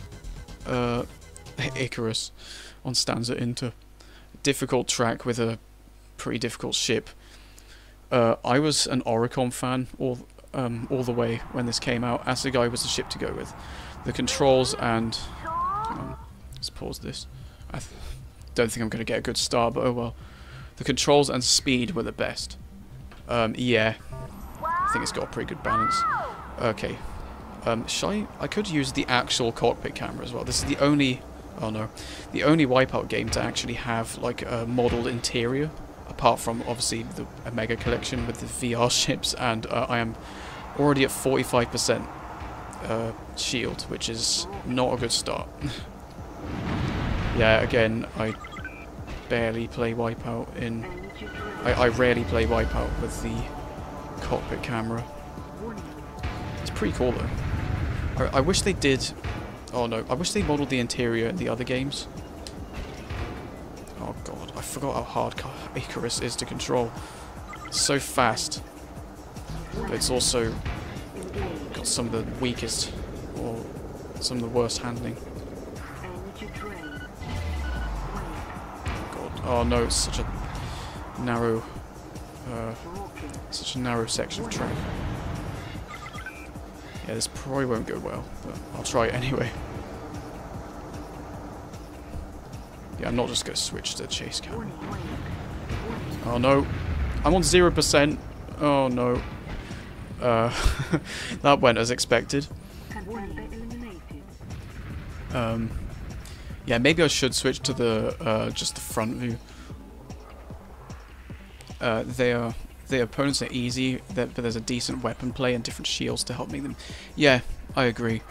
Icarus on Stanza Inter. Difficult track with a pretty difficult ship. I was an Oricon fan all the way when this came out. Assegai was the ship to go with. The controls and... Hang on, let's pause this. I don't think I'm going to get a good start, but oh well. The controls and speed were the best. Yeah. I think it's got a pretty good balance. Okay. I could use the actual cockpit camera as well. This is the only Oh no. The only Wipeout game to actually have like a modelled interior, apart from obviously the Omega Collection with the VR ships, and I am already at 45% shield, which is not a good start. Yeah, again, I barely play Wipeout in... Energy drain. I rarely play Wipeout with the cockpit camera. Warning. It's pretty cool though. I wish they did... Oh no, I wish they modelled the interior in the other games. Oh god, I forgot how hard Icarus is to control. It's so fast, but it's also Engage. got some of the weakest, or some of the worst handling. Energy drain. Wait. God, oh no, it's such a narrow, Rocking. such a narrow section of track. Yeah, this probably won't go well, but I'll try it anyway. Yeah, I'm not just going to switch to chase cam. Warning. Wait. Warning. Oh no, I'm on 0%. Oh no. That went as expected. Contender eliminated. Yeah, maybe I should switch to the just the front view. The opponents are easy, but there's a decent weapon play and different shields to help make them. Yeah, I agree.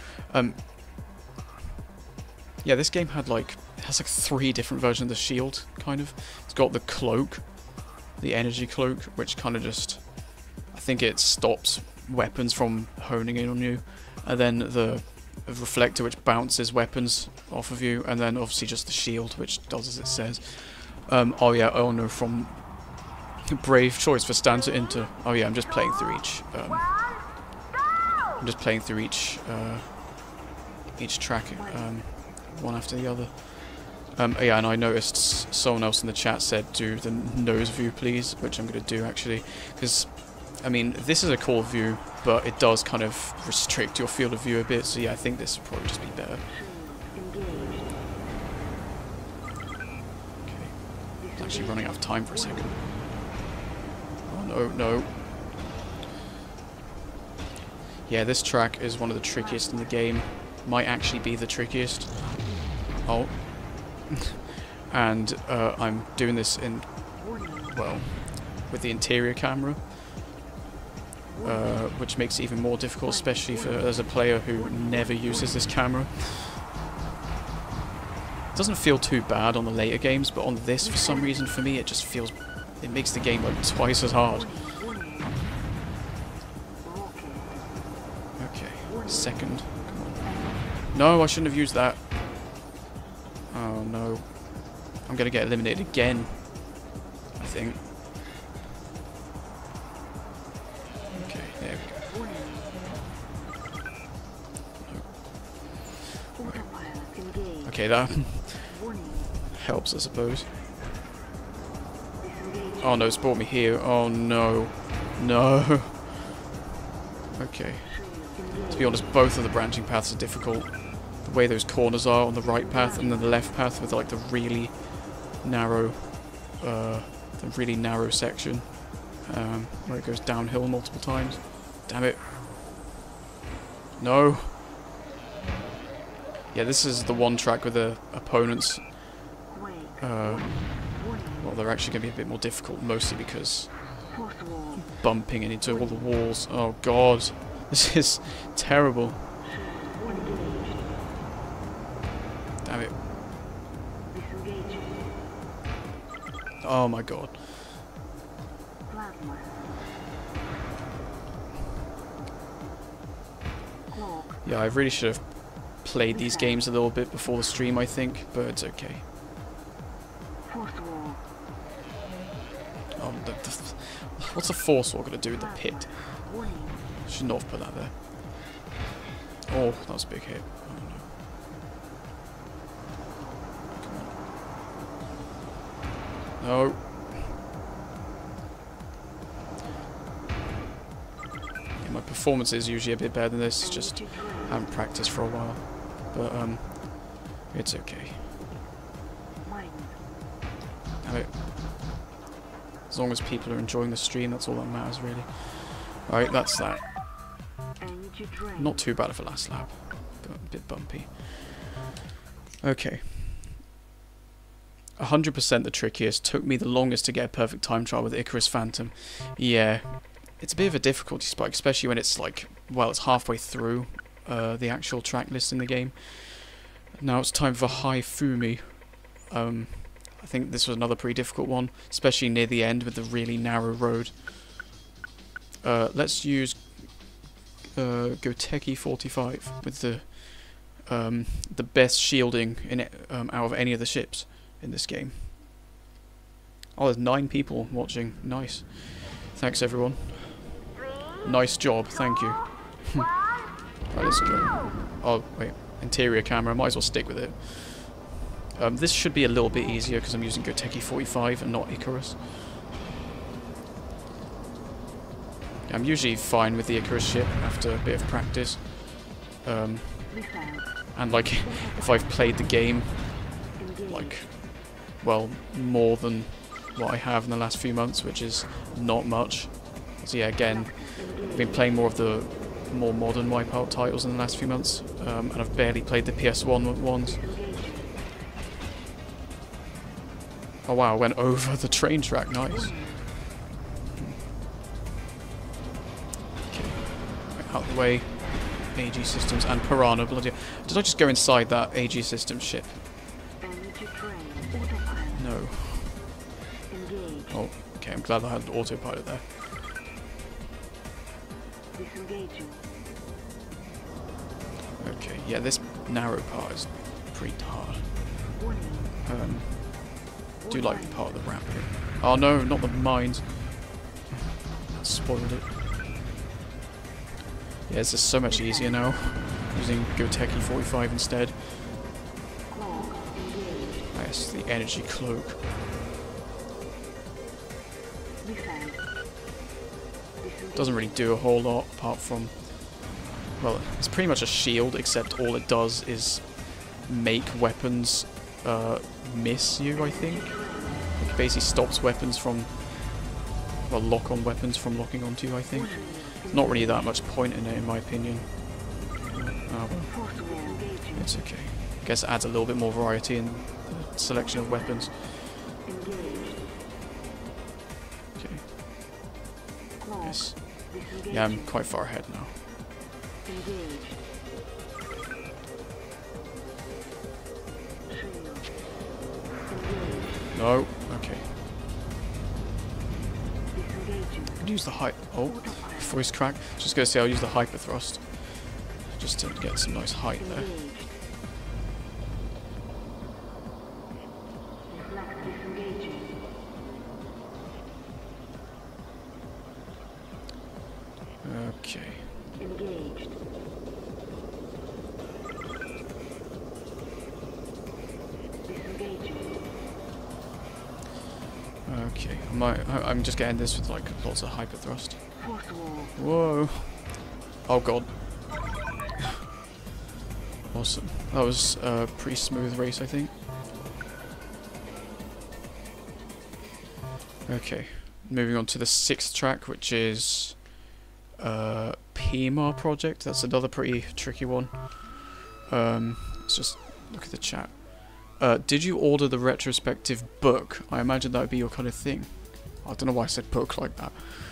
Yeah, this game has like 3 different versions of the shield, kind of. It's got the cloak, the energy cloak, which kind of just, I think it stops weapons from honing in on you, and then the reflector, which bounces weapons off of you, and then obviously just the shield, which does as it says. Oh yeah, oh no, from brave choice for stanza into. Oh yeah, I'm just playing through each. I'm just playing through each track, one after the other. Yeah, and I noticed someone else in the chat said do the nose view, please, which I'm going to do actually, because I mean this is a cool view, but it does kind of restrict your field of view a bit. So yeah, I think this would probably just be better. Engage. Okay, I'm actually running out of time for a second. Oh no, no. Yeah, this track is one of the trickiest in the game. Might actually be the trickiest. Oh. And I'm doing this in, well, with the interior camera, which makes it even more difficult, especially for as a player who never uses this camera. It doesn't feel too bad on the later games, but on this, for some reason, for me, it just feels, it makes the game like twice as hard. Okay, second. Come on. No, I shouldn't have used that. Oh no. I'm gonna get eliminated again, I think. Okay, there we go. Okay, that helps, I suppose. Oh no, it's brought me here. Oh no. No. Okay. To be honest, both of the branching paths are difficult. The way those corners are on the right path and then the left path with like the really narrow section where it goes downhill multiple times. Damn it. No. Yeah, this is the one track with the opponents. Well, they're actually going to be a bit more difficult, mostly because bumping into all the walls. Oh god, this is terrible. Damn it. Oh my god. Yeah, I really should have played these games a little bit before the stream, I think, but it's okay. What's a force wall going to do with the pit? Should not have put that there. Oh, that was a big hit. Oh, no. No. Yeah, my performance is usually a bit better than this, just I haven't practiced for a while. But it's okay. Damn it. As long as people are enjoying the stream, that's all that matters really. Alright, that's that. Not too bad of a last lap, but a bit bumpy. Okay. 100% the trickiest. Took me the longest to get a perfect time trial with Icarus Phantom. Yeah, it's a bit of a difficulty spike, especially when it's like, well, it's halfway through the actual track list in the game. Now it's time for High Fumi. I think this was another pretty difficult one, especially near the end with the really narrow road. Let's use Goteki 45 with the best shielding in it, out of any of the ships in this game. Oh, there's 9 people watching. Nice. Thanks, everyone. Nice job. Thank you. Right, let's go. Oh, wait. Interior camera. Might as well stick with it. This should be a little bit easier because I'm using Goteki 45 and not Icarus. I'm usually fine with the Icarus ship after a bit of practice. And like, if I've played the game, like, well, more than what I have in the last few months, which is not much. So yeah, again, I've been playing more of the more modern WipEout titles in the last few months, and I've barely played the PS1 ones. Oh wow, I went over the train track, nice. Okay, out of the way. AG Systems and Piranha, bloody... Did I just go inside that AG Systems ship? No. Oh, okay, I'm glad I had an autopilot there. Okay, yeah, this narrow part is pretty hard. Do like the part of the ramp here. Oh no, not the mines. Spoiled it. Yeah, it's just so much easier now, using Goteki 45 instead. Yes, the energy cloak. Doesn't really do a whole lot apart from, well, it's pretty much a shield, except all it does is make weapons miss you, I think. It basically stops weapons from, well, lock-on weapons from locking onto you, I think. Not really that much point in it, in my opinion. Oh, well. It's okay. I guess it adds a little bit more variety in the selection of weapons. Okay. Yes. Yeah, I'm quite far ahead now. No. Okay. I'd use the hype. Oh, voice crack. Just gonna say I'll use the hyper thrust, just to get some nice height there. Okay. Okay, I'm just getting this with like lots of hyper thrust. Whoa! Oh god! Awesome. That was a pretty smooth race, I think. Okay, moving on to the 6th track, which is PMAR project. That's another pretty tricky one. Let's just look at the chat. Did you order the retrospective book? I imagine that would be your kind of thing. I don't know why I said book like that.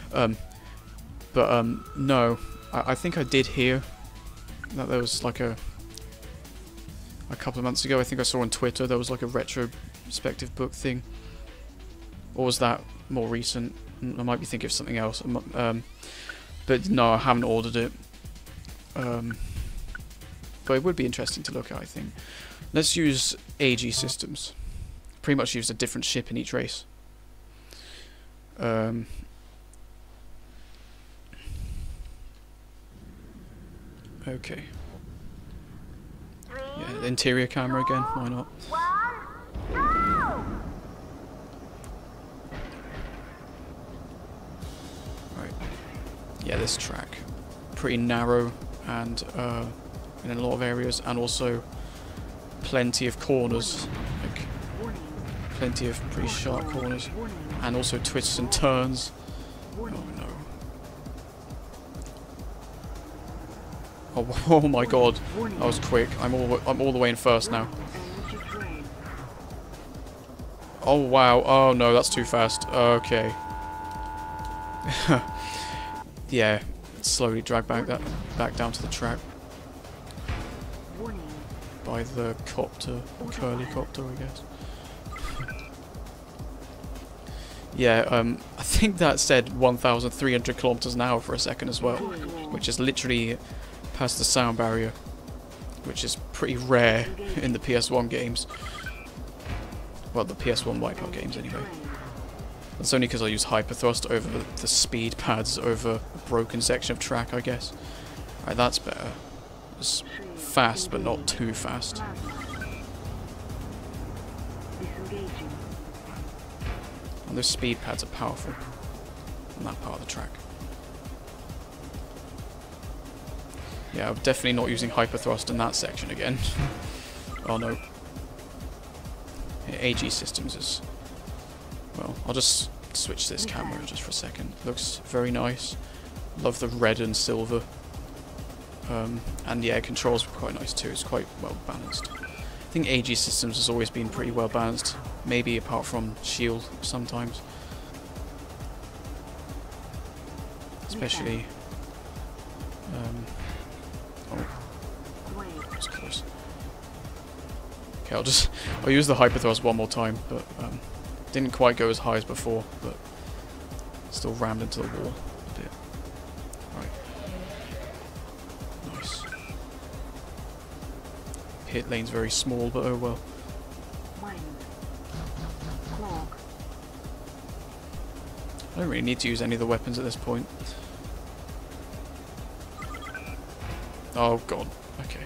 No. I think I did hear that there was like a couple of months ago, I think I saw on Twitter, there was like a retrospective book thing. Or was that more recent? I might be thinking of something else. But no, I haven't ordered it. But it would be interesting to look at, I think. Let's use AG Systems. Pretty much use a different ship in each race. Okay. Yeah, the interior camera again, why not? Right. Yeah, this track. Pretty narrow and in a lot of areas, and also plenty of corners. Like, plenty of pretty sharp corners. And also twists and turns. Oh no. Oh my god, that was quick. I'm all the way in first now. Oh wow, oh no, that's too fast. Okay. Yeah, slowly drag back down to the track Warning. by the copter, curly copter, I guess. Yeah, I think that said 1,300 kilometers an hour for a second as well, which is literally past the sound barrier, which is pretty rare in the PS1 games. Well, the PS1 WipEout games anyway. That's only because I use hyperthrust over the speed pads over a broken section of track, I guess. Alright, that's better. It's fast, but not too fast. Disengaging. And those speed pads are powerful on that part of the track. Yeah, I'm definitely not using hyperthrust in that section again. Oh no. Yeah, AG Systems is... Well, I'll just switch this camera just for a second. Looks very nice. Love the red and silver. And yeah, controls were quite nice too. It's quite well balanced. I think AG Systems has always been pretty well balanced. Maybe apart from Shield sometimes. Especially... oh, that's close. Okay, I'll use the hyperthrust one more time, but didn't quite go as high as before, but still rammed into the wall a bit. Right. Nice. Pit lane's very small, but oh well. Mind. Clog. I don't really need to use any of the weapons at this point. Oh god, okay.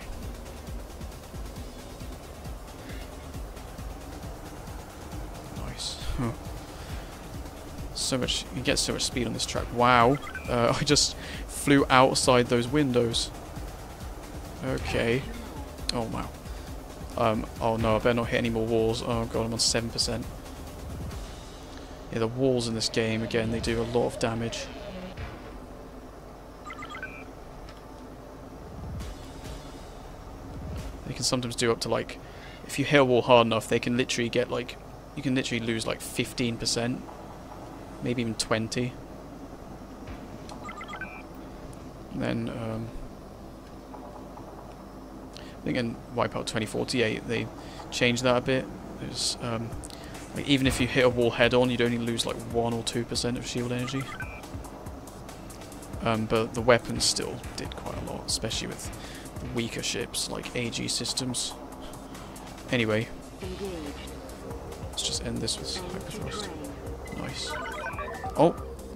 Nice. Huh. So much, you get so much speed on this track. Wow. I just flew outside those windows. Okay. Oh wow. Oh no, I better not hit any more walls. Oh god, I'm on 7%. Yeah, the walls in this game, again, they do a lot of damage. They can sometimes do up to like, if you hit a wall hard enough, they can literally get like, you can literally lose like 15%, maybe even 20. And then, I think in WipEout 2048 they changed that a bit. There's, like even if you hit a wall head on, you'd only lose like 1 or 2% of shield energy. But the weapons still did quite a lot, especially with weaker ships like AG Systems. Anyway, let's just end this with hyperthrust. Nice. Oh!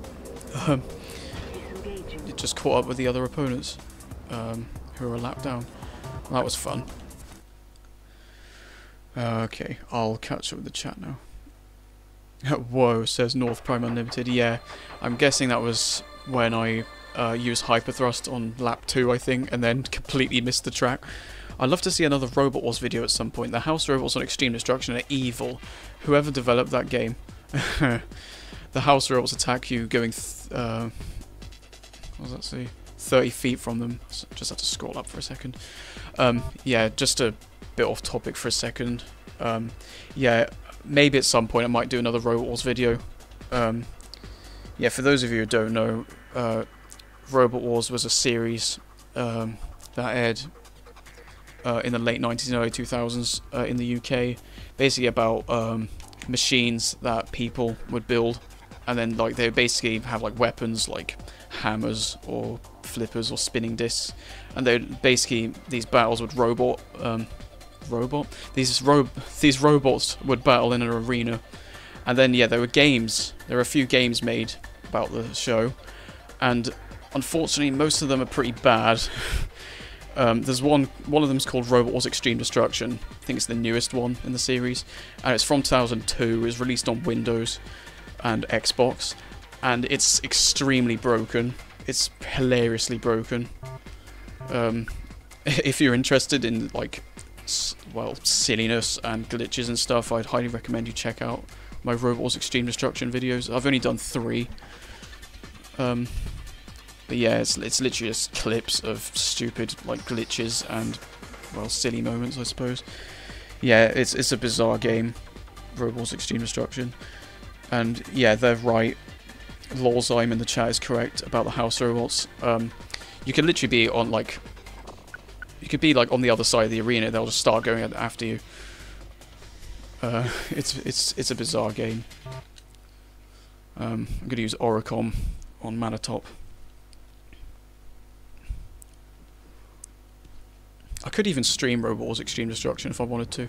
It just caught up with the other opponents, who were a lap down. Well, that was fun. Okay, I'll catch up with the chat now. Whoa, says North Prime Unlimited. Yeah, I'm guessing that was when I used hyperthrust on lap 2, I think, and then completely missed the track. I'd love to see another Robot Wars video at some point. The house robots on Extreme Destruction are evil. Whoever developed that game. The house robots attack you going, what does that say? 30 feet from them. So just have to scroll up for a second. Yeah, just a bit off topic for a second. Yeah, maybe at some point I might do another Robot Wars video. Yeah, for those of you who don't know, Robot Wars was a series that aired in the late 90s and early 2000s in the UK, basically about machines that people would build, and then like they basically have like weapons like hammers or flippers or spinning discs, and they basically, these battles would these robots would battle in an arena. And then yeah, there were a few games made about the show, and unfortunately most of them are pretty bad. There's one of them's called Robot Wars Extreme Destruction. I think it's the newest one in the series, and it's from 2002. It was released on Windows and Xbox, and it's extremely broken. It's hilariously broken. If you're interested in like, well, silliness and glitches and stuff, I'd highly recommend you check out my Robot Wars Extreme Destruction videos. I've only done 3. But yeah, it's literally just clips of stupid like glitches and, well, silly moments, I suppose. Yeah, it's a bizarre game. Robots Extreme Destruction. And yeah, they're right. Lawzyme in the chat is correct about the house robots. You could literally be on like, you could be like on the other side of the arena. They'll just start going after you. It's a bizarre game. I'm gonna use Oricom on Manatop. I could even stream Robots Extreme Destruction if I wanted to.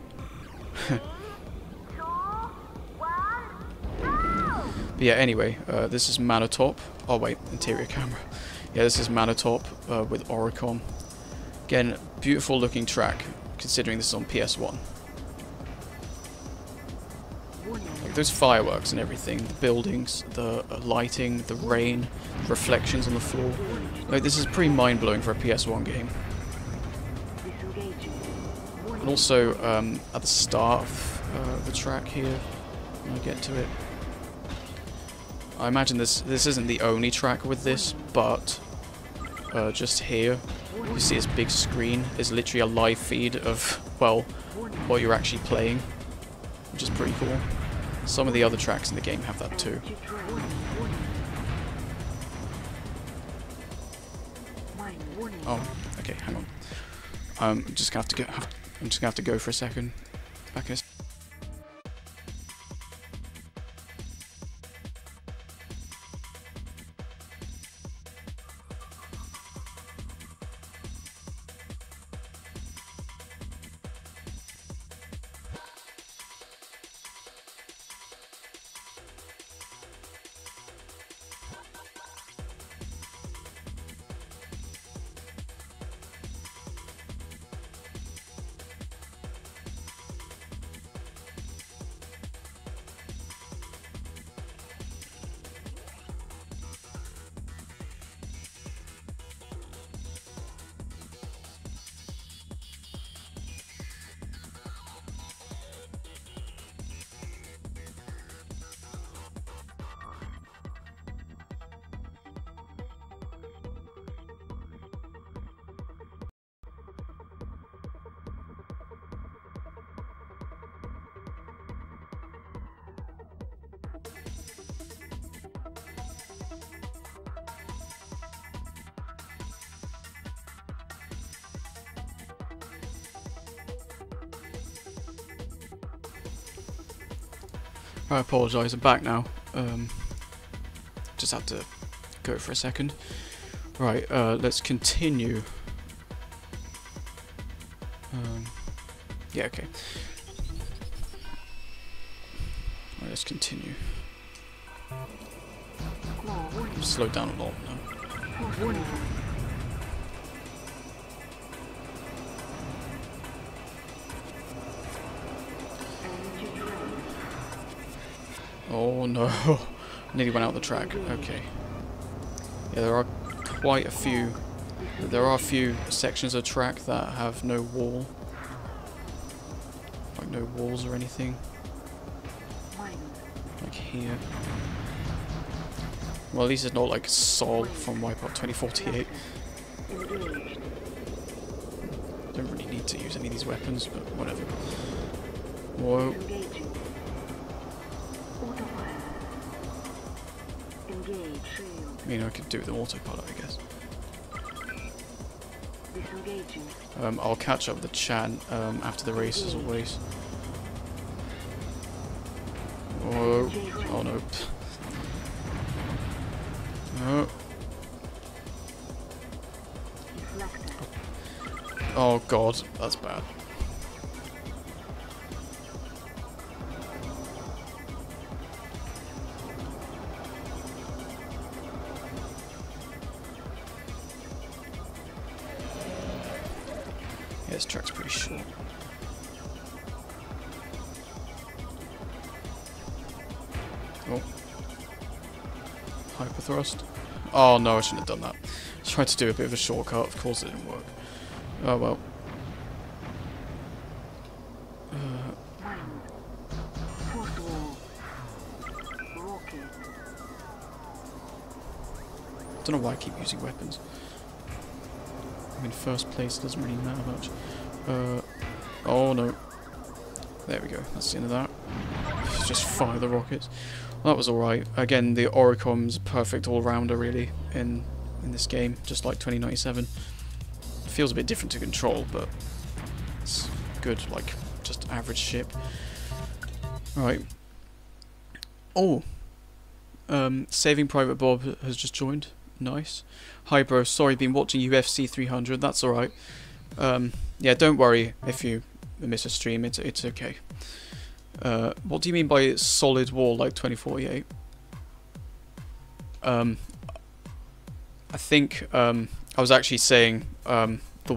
But yeah, anyway, this is Manatop. Oh wait, interior camera. Yeah, this is Manatop with Oricom. Again, beautiful looking track, considering this is on PS1. Like those fireworks and everything, the buildings, the lighting, the rain, the reflections on the floor. Like this is pretty mind-blowing for a PS1 game. And also, at the start of the track here, when I get to it, I imagine this isn't the only track with this, but just here, you see this big screen is literally a live feed of, well, what you're actually playing, which is pretty cool. Some of the other tracks in the game have that too. Oh, okay, hang on. I'm just gonna have to go for a second. Back in a I apologise, I'm back now. Just had to go for a second. Right, let's continue. Yeah, okay. Right, let's continue. Slow down a lot now. Oh no, nearly went out the track. Okay. Yeah, there are quite a few. There are a few sections of track that have no wall. Like no walls or anything. Like here. Well, at least it's not like Sol from WipEout 2048. Don't really need to use any of these weapons, but whatever. Whoa. I mean, I could do the autopilot, I guess. I'll catch up with the chat after the race, as always. Whoa. Oh no. No. Oh god, that's bad. Yeah, this track's pretty short. Oh. Hyper thrust. Oh no, I shouldn't have done that. I tried to do a bit of a shortcut, of course it didn't work. Oh well. I don't know why I keep using weapons. I'm in first place, doesn't really matter much. Oh no. There we go. That's the end of that. Just fire the rockets. Well, that was alright. Again, the Oricom's perfect all-rounder, really, in this game, just like 2097. It feels a bit different to control, but it's good, like, just average ship. Alright. Oh! Saving Private Bob has just joined. Nice. Hi bro, sorry, been watching UFC 300, that's alright. Yeah, don't worry if you miss a stream, it's okay. What do you mean by solid wall like 2048? I think I was actually saying on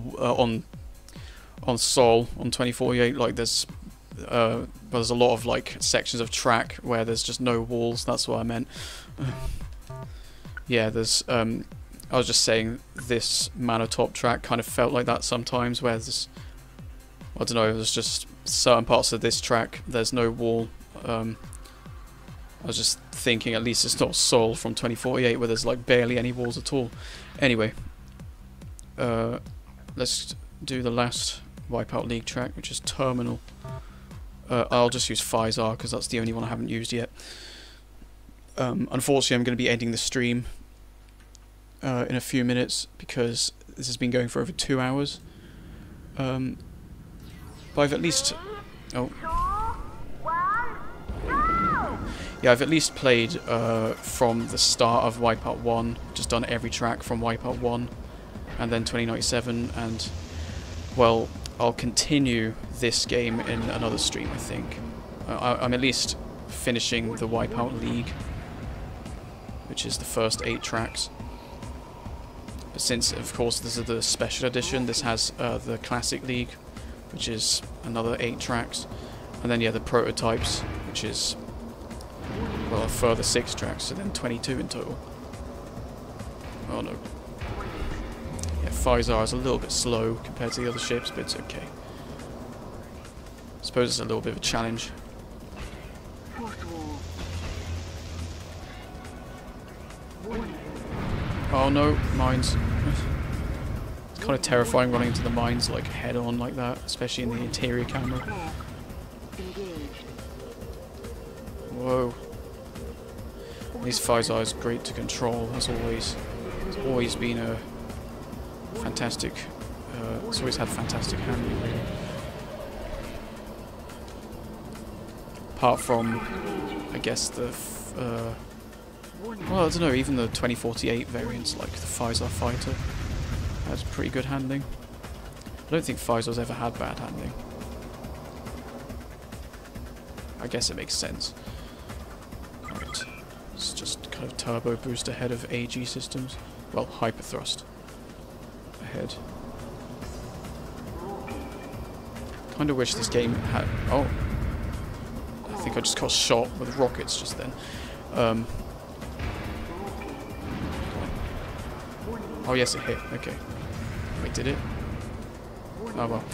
Sol on 2048, like there's a lot of like sections of track where there's just no walls. That's what I meant. Yeah, there's I was just saying this Manotop track kind of felt like that sometimes, where there's, I don't know, there's just certain parts of this track there's no wall. I was just thinking at least it's not Sol from 2048 where there's like barely any walls at all. Anyway, let's do the last Wipeout League track, which is Terminal. I'll just use Phizar because that's the only one I haven't used yet. Unfortunately, I'm going to be ending the stream in a few minutes because this has been going for over 2 hours. But I've at least... Oh. Yeah, I've at least played from the start of Wipeout 1, just done every track from Wipeout 1, and then 2097, and, well, I'll continue this game in another stream, I think. I'm at least finishing the Wipeout League, which is the first 8 tracks. But since, of course, this is the special edition, this has the Classic League, which is another 8 tracks, and then, yeah, the Prototypes, which is, well, a further 6 tracks, so then 22 in total. Oh no. Yeah, Phizar is a little bit slow compared to the other ships, but it's okay. I suppose it's a little bit of a challenge. Oh no, mines. It's kind of terrifying running into the mines like head on like that, especially in the interior camera. Whoa. These Phizar is great to control, as always. It's always been a fantastic, it's always had fantastic handling, really. Apart from, I guess, the, well, I don't know, even the 2048 variants, like the Phizar Fighter, has pretty good handling. I don't think Phizar's ever had bad handling. I guess it makes sense. Right, it's just kind of turbo boost ahead of AG systems. Well, hyper thrust ahead. Kind of wish this game had... Oh, I think I just got shot with rockets just then. Oh yes, it hit. Okay. Wait, did it? Oh well.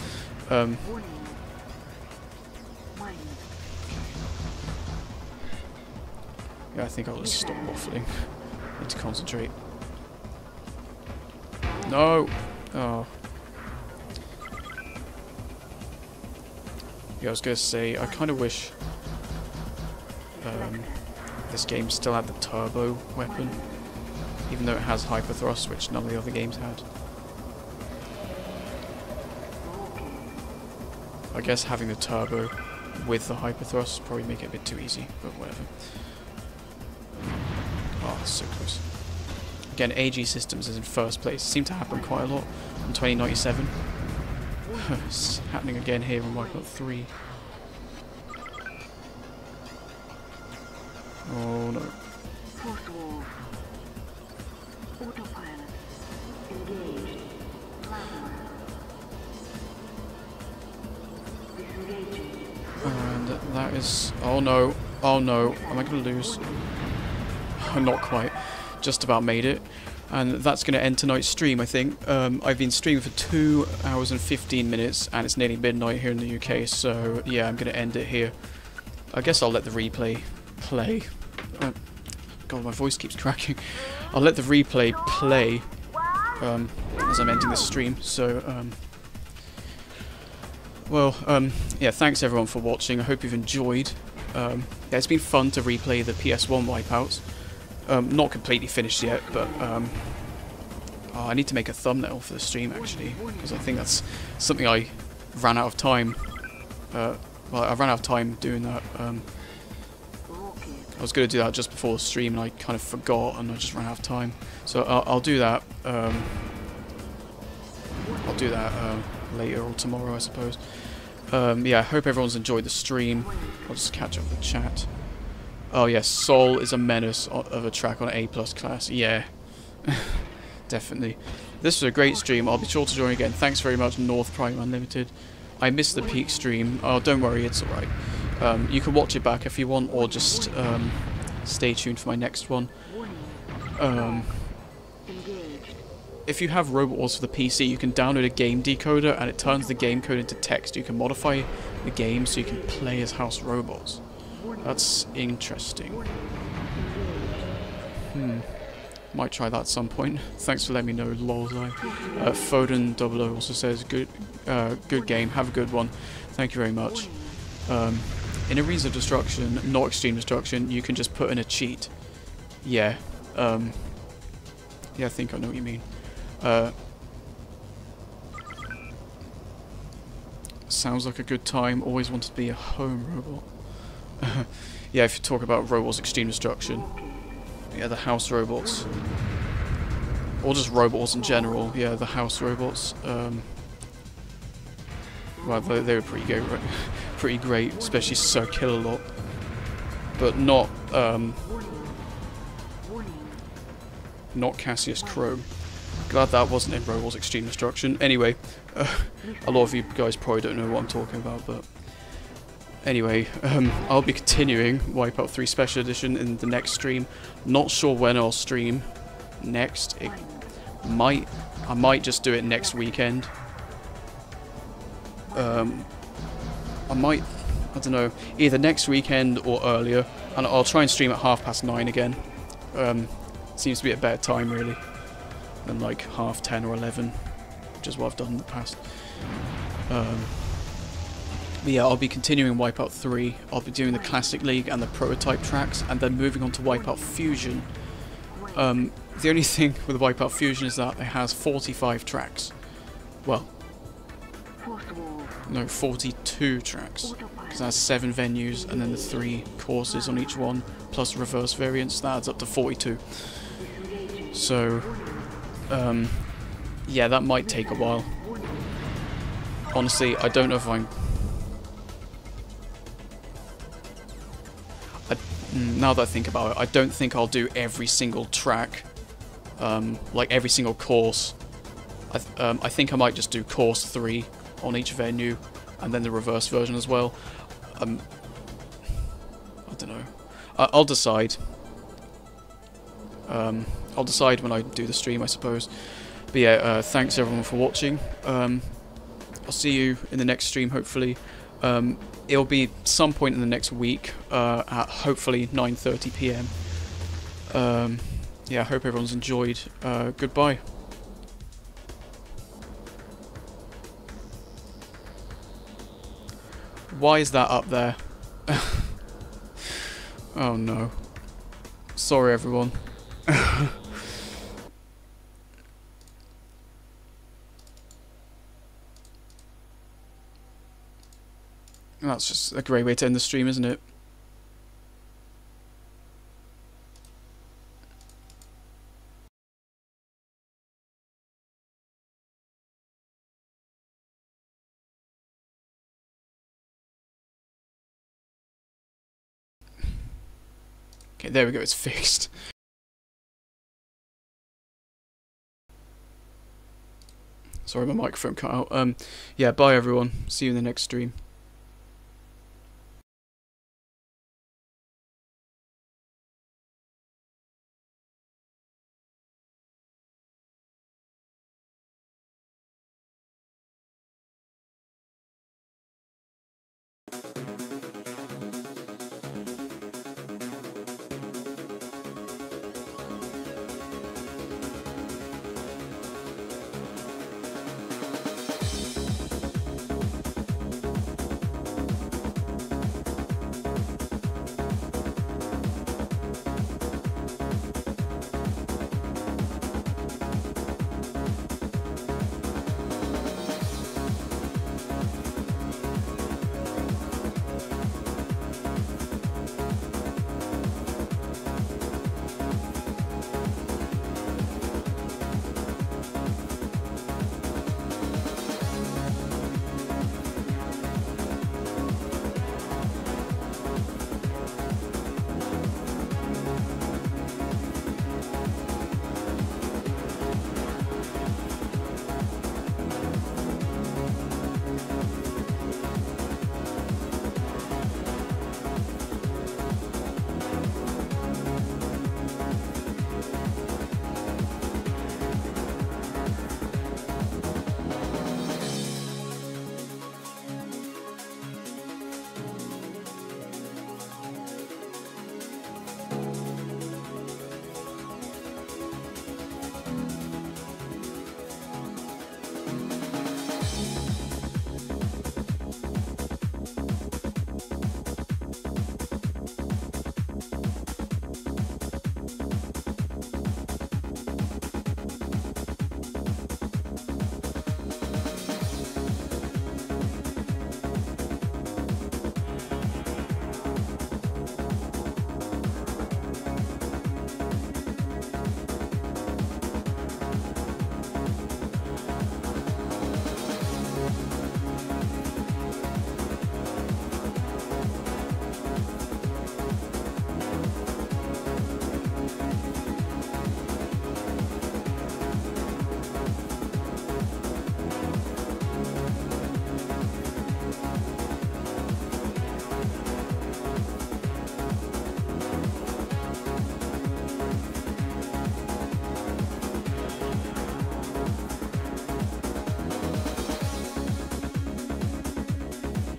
Yeah, I think I'll just stop waffling. Need to concentrate. No! Oh. Yeah, I was gonna say, I kind of wish this game still had the turbo weapon, even though it has hyper thrust, which none of the other games had. I guess having the turbo with the hyper thrust probably make it a bit too easy, but whatever. Oh, that's so close. Again, AG Systems is in first place. It seemed to happen quite a lot in 2097. It's happening again here in Wipeout 3. Oh no. And that is... Oh no. Oh no. Am I going to lose? Not quite. Just about made it. And that's going to end tonight's stream, I think. I've been streaming for 2 hours and 15 minutes, and it's nearly midnight here in the UK, so yeah, I'm going to end it here. I guess I'll let the replay play. God, my voice keeps cracking. I'll let the replay play as I'm ending this stream, so Well, yeah, thanks everyone for watching. I hope you've enjoyed. Yeah, it's been fun to replay the PS1 WipEout. Not completely finished yet, but oh, I need to make a thumbnail for the stream actually, because I think that's something I ran out of time. Well, I ran out of time doing that. I was going to do that just before the stream, and I kind of forgot, and I just ran out of time. So I'll do that. I'll do that later or tomorrow, I suppose. Yeah, I hope everyone's enjoyed the stream. I'll just catch up with the chat. Oh yes, Sol is a menace of a track on A+ class. Yeah, definitely. This was a great stream. I'll be sure to join again. Thanks very much, North Prime Unlimited. I missed the peak stream. Oh, don't worry, it's alright. You can watch it back if you want, or just stay tuned for my next one. If you have Robot Wars for the PC, you can download a game decoder, and it turns the game code into text. You can modify the game so you can play as house robots. That's interesting. Might try that at some point. Thanks for letting me know, lolzai. Foden00 also says, good game, have a good one. Thank you very much. In Arenas of Destruction, not Extreme Destruction, you can just put in a cheat. Yeah. Yeah, I think I know what you mean. Sounds like a good time. Always wanted to be a home robot. Yeah, if you talk about robots Extreme Destruction. Yeah, the house robots. Or just robots in general. Yeah, the house robots. Well, they were pretty great, right? Pretty great, especially Sir Kill-A-Lot. But not Cassius Chrome. Glad that wasn't in Robots Extreme Destruction. Anyway, a lot of you guys probably don't know what I'm talking about, but anyway, I'll be continuing WipEout 3 Special Edition in the next stream. Not sure when I'll stream next. I might just do it next weekend. I don't know, either next weekend or earlier, and I'll try and stream at 9:30 again. Seems to be a better time really than like 10:30 or 11, which is what I've done in the past. But yeah, I'll be continuing WipEout 3. I'll be doing the Classic League and the prototype tracks, and then moving on to WipEout Fusion. The only thing with WipEout Fusion is that it has 45 tracks. Well, no, 42 tracks. Because it has 7 venues, and then the 3 courses on each one, plus reverse variants. That adds up to 42. So, yeah, that might take a while. Honestly, I don't know if now that I think about it, I don't think I'll do every single track, like every single course. I think I might just do course 3 on each venue, and then the reverse version as well. I don't know. I'll decide. I'll decide when I do the stream, I suppose. But yeah, thanks everyone for watching. I'll see you in the next stream, hopefully. It'll be some point in the next week, at hopefully 9:30 PM. Yeah, I hope everyone's enjoyed. Goodbye. Why is that up there? Oh no. Sorry everyone. That's just a great way to end the stream, isn't it? Okay, there we go, it's fixed. Sorry, my microphone cut out. Yeah, bye everyone. See you in the next stream.